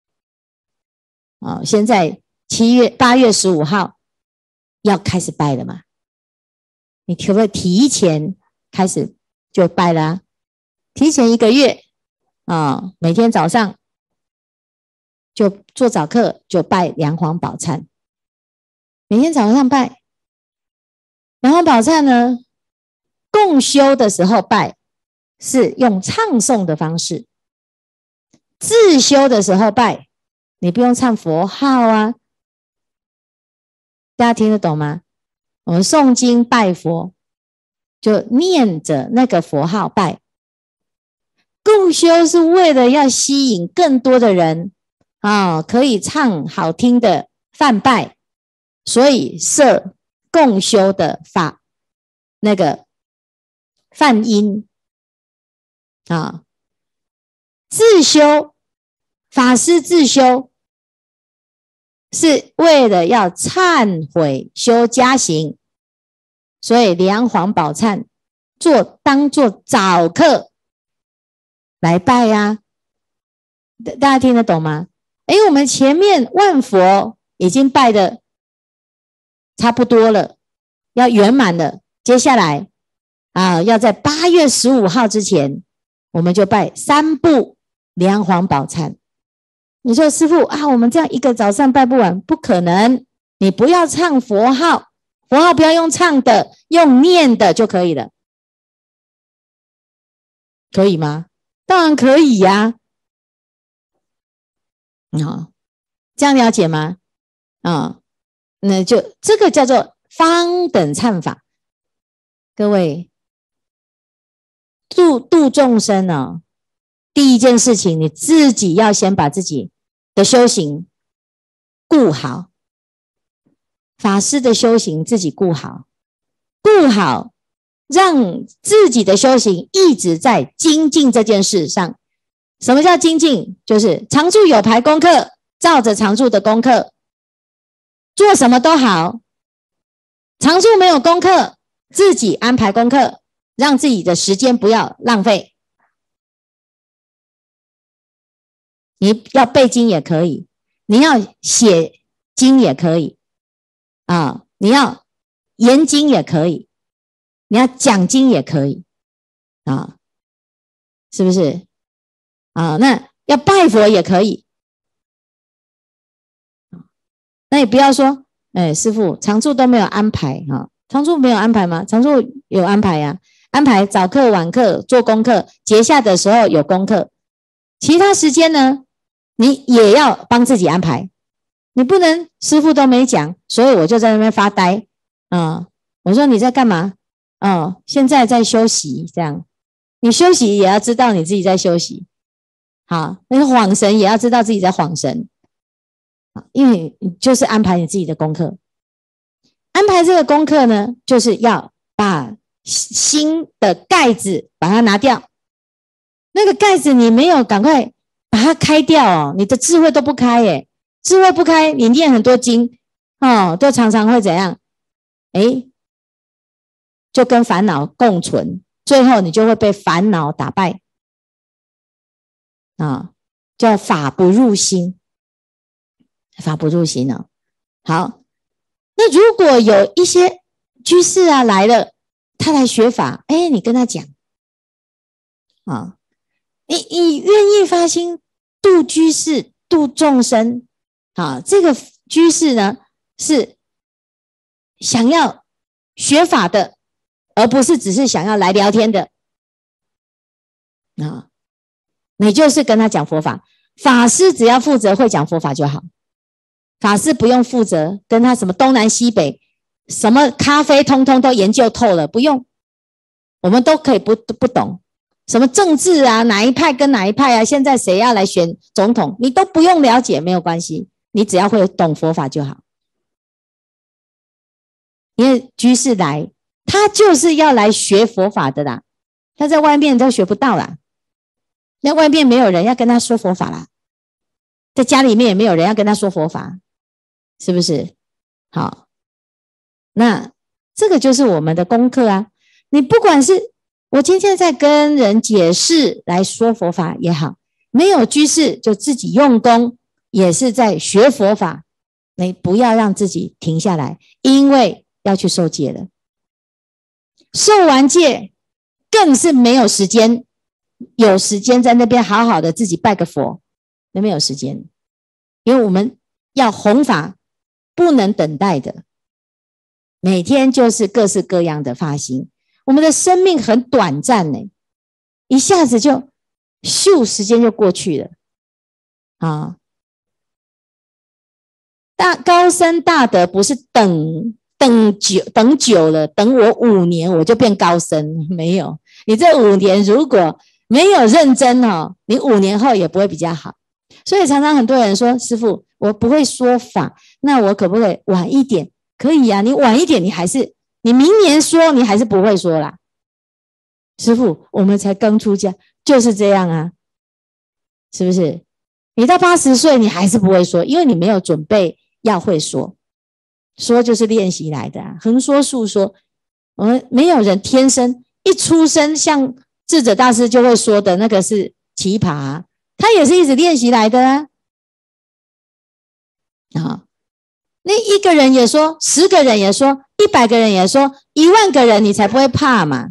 现在8月15号要开始拜了嘛？你可不可以提前开始就拜了提前1个月每天早上就做早课，就拜梁皇宝忏。每天早上拜梁皇宝忏呢，共修的时候拜是用唱诵的方式，自修的时候拜你不用唱佛号啊，大家听得懂吗？我们诵经拜佛就念着那个佛号拜，共修是为了要吸引更多的人可以唱好听的梵拜，所以设共修的法那个梵音自修法师自修是为了要忏悔修加行，所以梁皇宝忏当作早课来拜啊，大家听得懂吗？我们前面万佛已经拜的差不多了，要圆满了，接下来要在8月15号之前，我们就拜3部梁皇宝忏。你说师父我们这样一个早上拜不完，不可能，你不要唱佛号，佛号不要用唱的，用念的就可以了，可以吗？当然可以呀。这样了解吗？那就这个叫做方等忏法。各位，度众生哦，第一件事情，你自己要先把自己的修行顾好，法师的修行自己顾好，让自己的修行一直在精进这件事上。什么叫精进？就是常住有排功课，照着常住的功课做什么都好。常住没有功课，自己安排功课，让自己的时间不要浪费。你要背经也可以，你要写经也可以啊，你要研经也可以，你要讲经也可以啊，是不是啊？那要拜佛也可以。那你不要说，师父常住都没有安排哈，常住没有安排吗？常住有安排呀，安排早课晚课做功课，节下的时候有功课，其他时间呢，你也要帮自己安排。你不能师父都没讲，所以我就在那边发呆啊。我说你在干嘛？哦，现在在休息，这样你休息也要知道你自己在休息。好，那个恍神也要知道自己在恍神。因为你就是安排你自己的功课，安排这个功课呢，就是要把心的盖子把它拿掉。那个盖子你没有赶快把它开掉哦，你的智慧都不开耶，智慧不开，你念很多经哦，都常常会怎样？就跟烦恼共存，最后你就会被烦恼打败啊，叫法不入心。法不入心哦。好，那如果有一些居士啊来了，他来学法，你跟他讲啊，你愿意发心度居士、度众生啊，这个居士呢是想要学法的，而不是只是想要来聊天的啊。你就是跟他讲佛法，法师只要负责会讲佛法就好。法师不用负责跟他什么东南西北什么咖啡通通都研究透了，不用，我们都可以不懂什么政治啊，哪一派跟哪一派啊，现在谁要来选总统你都不用了解，没有关系，你只要会懂佛法就好。因为居士来他就是要来学佛法的啦，他在外面都学不到啦，那外面没有人要跟他说佛法啦，在家里面也没有人要跟他说佛法，是不是？好，那这个就是我们的功课啊。你不管是我今天在跟人解释来说佛法也好，没有居士就自己用功，也是在学佛法。你不要让自己停下来，因为要去受戒了。受完戒更是没有时间，有时间在那边好好的自己拜个佛，那没有时间，因为我们要弘法不能等待的，每天就是各式各样的发心。我们的生命很短暂呢，一下子就咻，时间就过去了啊！高僧大德不是等久了，等我5年我就变高僧，没有。你这5年如果没有认真哦，你5年后也不会比较好。所以常常很多人说，师父我不会说法，那我可不可以晚一点？可以啊，你晚一点你明年说你还是不会说啦。师父我们才刚出家就是这样啊，是不是？你到80岁你还是不会说，因为你没有准备要会说，说就是练习来的啊，横说竖说，我们没有人天生一出生像智者大师就会说的那个是奇葩啊，他也是一直练习来的啊。那1个人也说，10个人也说，100个人也说，10000个人你才不会怕嘛。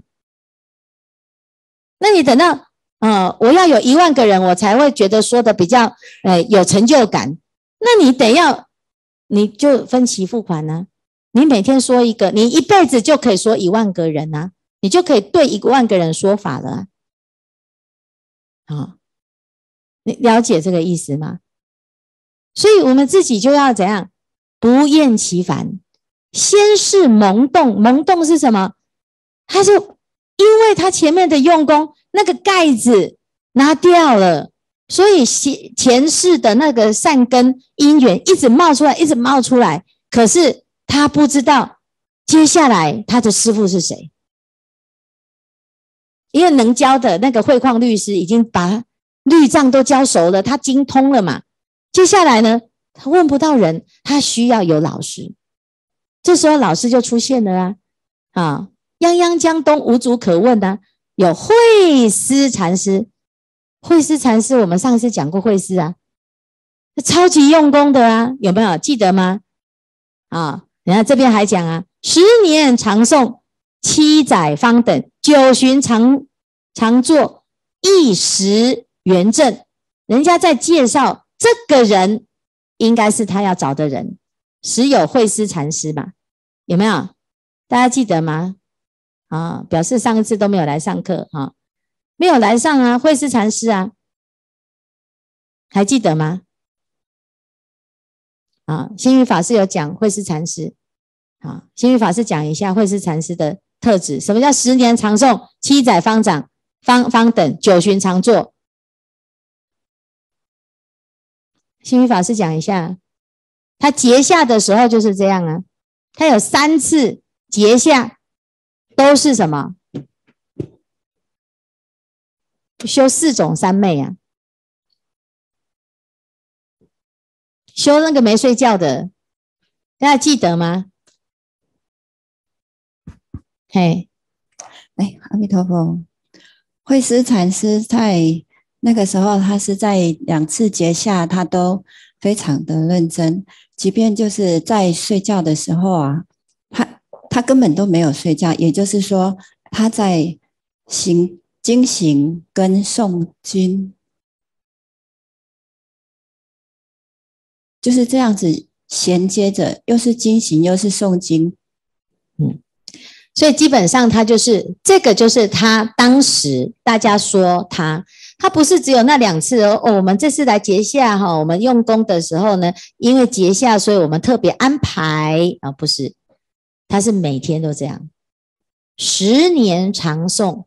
那你等到我要有10000个人我才会觉得说的比较有成就感，那你就分期付款啊，你每天说一个，你一辈子就可以说10000个人啊，你就可以对10000个人说法了啊。你了解这个意思吗？所以我们自己就要怎样？不厌其烦， 先是蒙动，蒙动是什么？他就因为他前面的用功，那个盖子拿掉了，所以前世的那个善根因缘一直冒出来，一直冒出来。可是他不知道接下来他的师父是谁，因为能教的那个慧矿律师已经把律藏都教熟了，他精通了嘛。接下来呢，他问不到人，他需要有老师。这时候老师就出现了啊，泱泱江东无足可问啊，有慧思禅师。慧思禅师我们上次讲过慧思啊，超级用功的啊，有没有记得吗？啊，然后这边还讲啊，10年常诵，7载方等，9旬常坐，1时圆正。人家在介绍这个人应该是他要找的人，实有慧思禅师嘛，有没有？大家记得吗？啊，表示上一次都没有来上课啊，没有来上啊，慧思禅师啊，还记得吗？啊，星云法师有讲慧思禅师，啊，星云法师讲一下慧思禅师的特质。什么叫10年常诵，7载方等，9旬常坐？星云法师讲一下，他结下的时候就是这样啊，他有3次结下都是什么？修4种三昧啊，修那个没睡觉的，大家记得吗？嘿， 阿弥陀佛。慧思禅师在那个时候，他是在2次结下，他都非常的认真，即便就是在睡觉的时候啊，他根本都没有睡觉，也就是说他在经行跟诵经，就是这样子衔接着，又是经行又是诵经。 所以基本上他就是这个，就是他当时大家说他不是只有那2次哦。我们这次来结下哈，我们用功的时候呢，因为结下，所以我们特别安排啊，不是，他是每天都这样，10年常诵，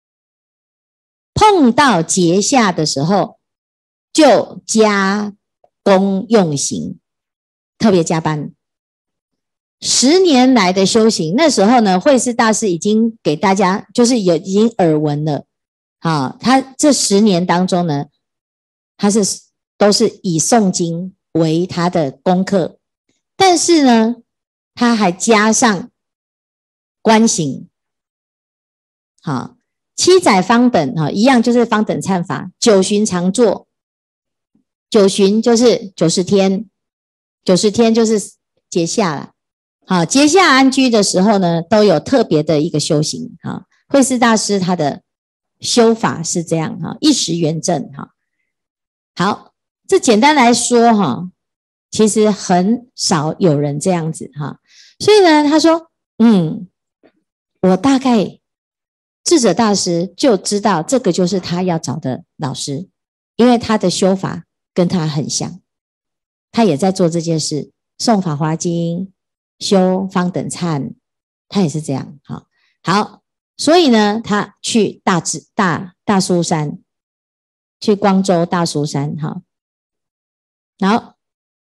碰到结下的时候就加功用行，特别加班。10年来的修行，那时候呢，慧思大师已经给大家就是已经耳闻了。好，他这10年当中呢，他都是以诵经为他的功课，但是呢，他还加上观行。好，7载方等哈，一样就是方等忏法，9旬常坐，9旬就是90天，90天就是结下了。好，结下安居的时候呢，都有特别的一个修行。哈，慧思大师他的修法是这样哈，1时圆正哈。好，这简单来说哈，其实很少有人这样子哈。所以呢，他说，我大概智者大师就知道这个就是他要找的老师，因为他的修法跟他很像，他也在做这件事，诵法华经。修方等忏，他也是这样。好，所以呢，他去大苏山，去光州大苏山。然后，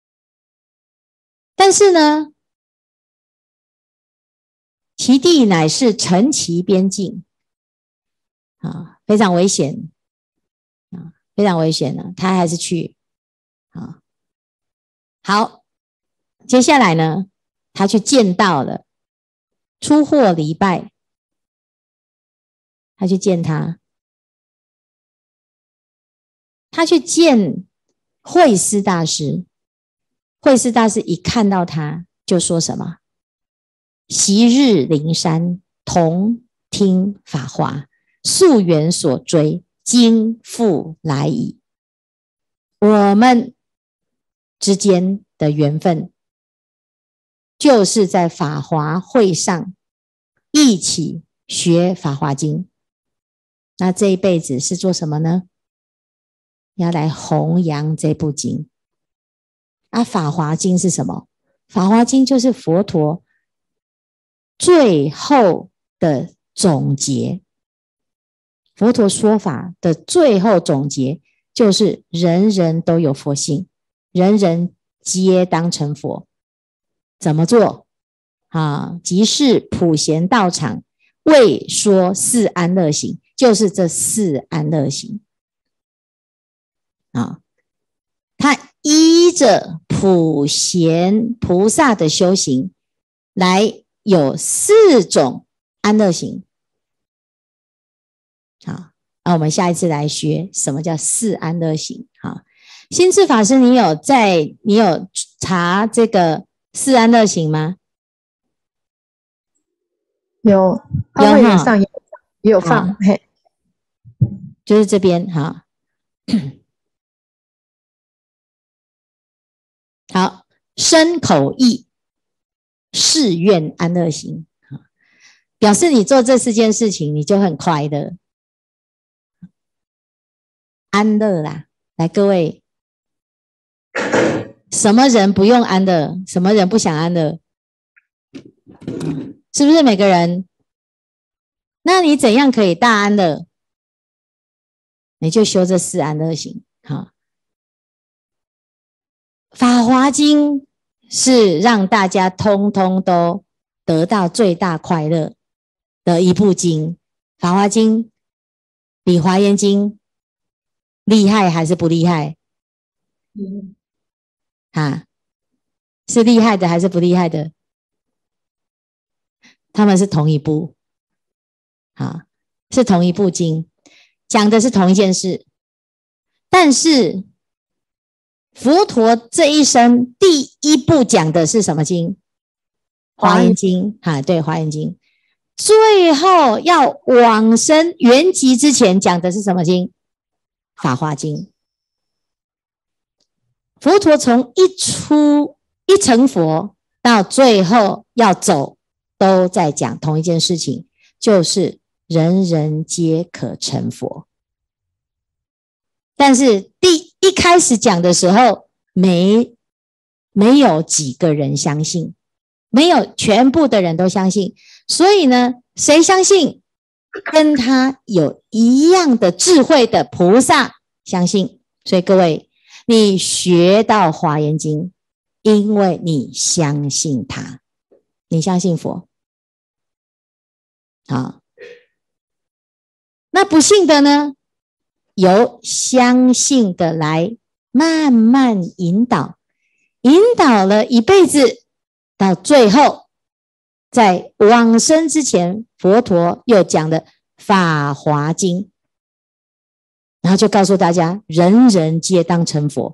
但是呢，其地乃是陈旗边境啊，非常危险啊，非常危险的，他还是去啊。好，接下来呢？他去见到了出获礼拜，他去见他去见慧思大师。慧思大师一看到他就说什么？昔日灵山同听法华，溯源所追，今复来矣。我们之间的缘分就是在法华会上一起学法华经，那这一辈子是做什么呢？要来弘扬这部经。法华经是什么？法华经就是佛陀最后的总结。佛陀说法的最后总结就是人人都有佛性，人人皆当成佛。怎么做？即是普贤道场为说四安乐行，就是这四安乐行。他依着普贤菩萨的修行来有四种安乐行。好，那我们下一次来学什么叫四安乐行。好，心智法师，你有查这个四安乐行吗？ 有，会员上也有放，嘿， 就是这边哈。好，身口意誓愿安乐行，表示你做这四件事情，你就很快乐，安乐啦。来，各位，什么人不用安乐？什么人不想安乐？是不是每个人？那你怎样可以大安乐？你就修这四安乐行。好，法华经是让大家通通都得到最大快乐的一部经。法华经比华严经厉害还是不厉害？是厉害的还是不厉害的？他们是同一部，是同一部经，讲的是同一件事。但是佛陀这一生第一部讲的是什么经？华严经。对，华严经。最后要往生圆寂之前讲的是什么经？法华经。佛陀从一成佛到最后要走，都在讲同一件事情，就是人人皆可成佛。但是一开始讲的时候，没有几个人相信，没有全部的人都相信。所以呢，谁相信？跟他有一样的智慧的菩萨相信。所以各位，你学到华严经，因为你相信他，你相信佛。好，那不信的呢？由相信的来慢慢引导了一辈子，到最后在往生之前，佛陀又讲了法华经，然后就告诉大家人人皆当成佛。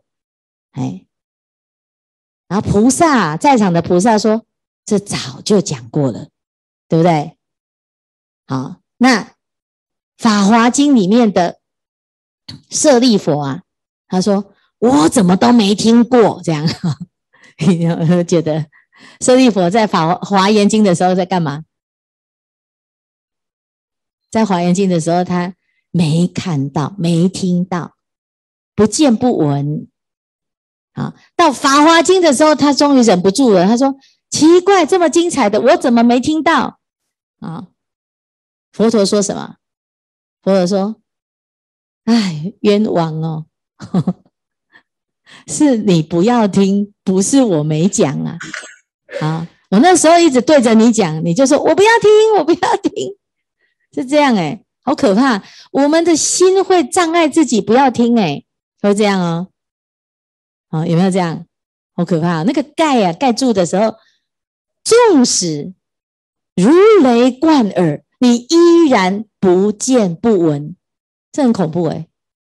然后菩萨，在场的菩萨说，这早就讲过了，对不对？好，那法华经里面的舍利佛他说我怎么都没听过，这样觉得舍利佛在华严经的时候在干嘛？在华严经的时候，他没看到，没听到，不见不闻。到法华经的时候，他终于忍不住了，他说奇怪，这么精彩的我怎么没听到？佛陀说什么？佛陀说冤枉哦是你不要听，不是我没讲我那时候一直对着你讲，你就说我不要听，我不要听，是这样好可怕。我们的心会障碍自己不要听会这样有没有这样？好可怕。那个盖住的时候，纵使如雷贯耳，你依然不见不闻，这很恐怖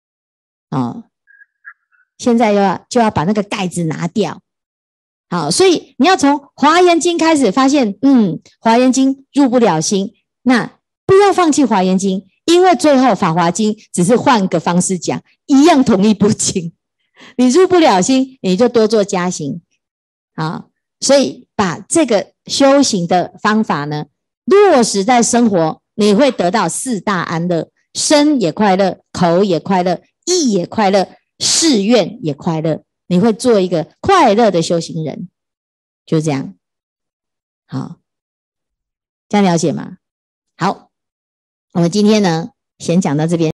现在就要把那个盖子拿掉。好，所以你要从华严经开始发现，华严经入不了心，那不要放弃华严经，因为最后法华经只是换个方式讲，一样同一部经。你入不了心，你就多做加行。好，所以把这个修行的方法呢，落实在生活，你会得到四大安乐，身也快乐，口也快乐，意也快乐，誓愿也快乐，你会做一个快乐的修行人，就这样。好， 这样了解吗？好，我们今天呢，先讲到这边。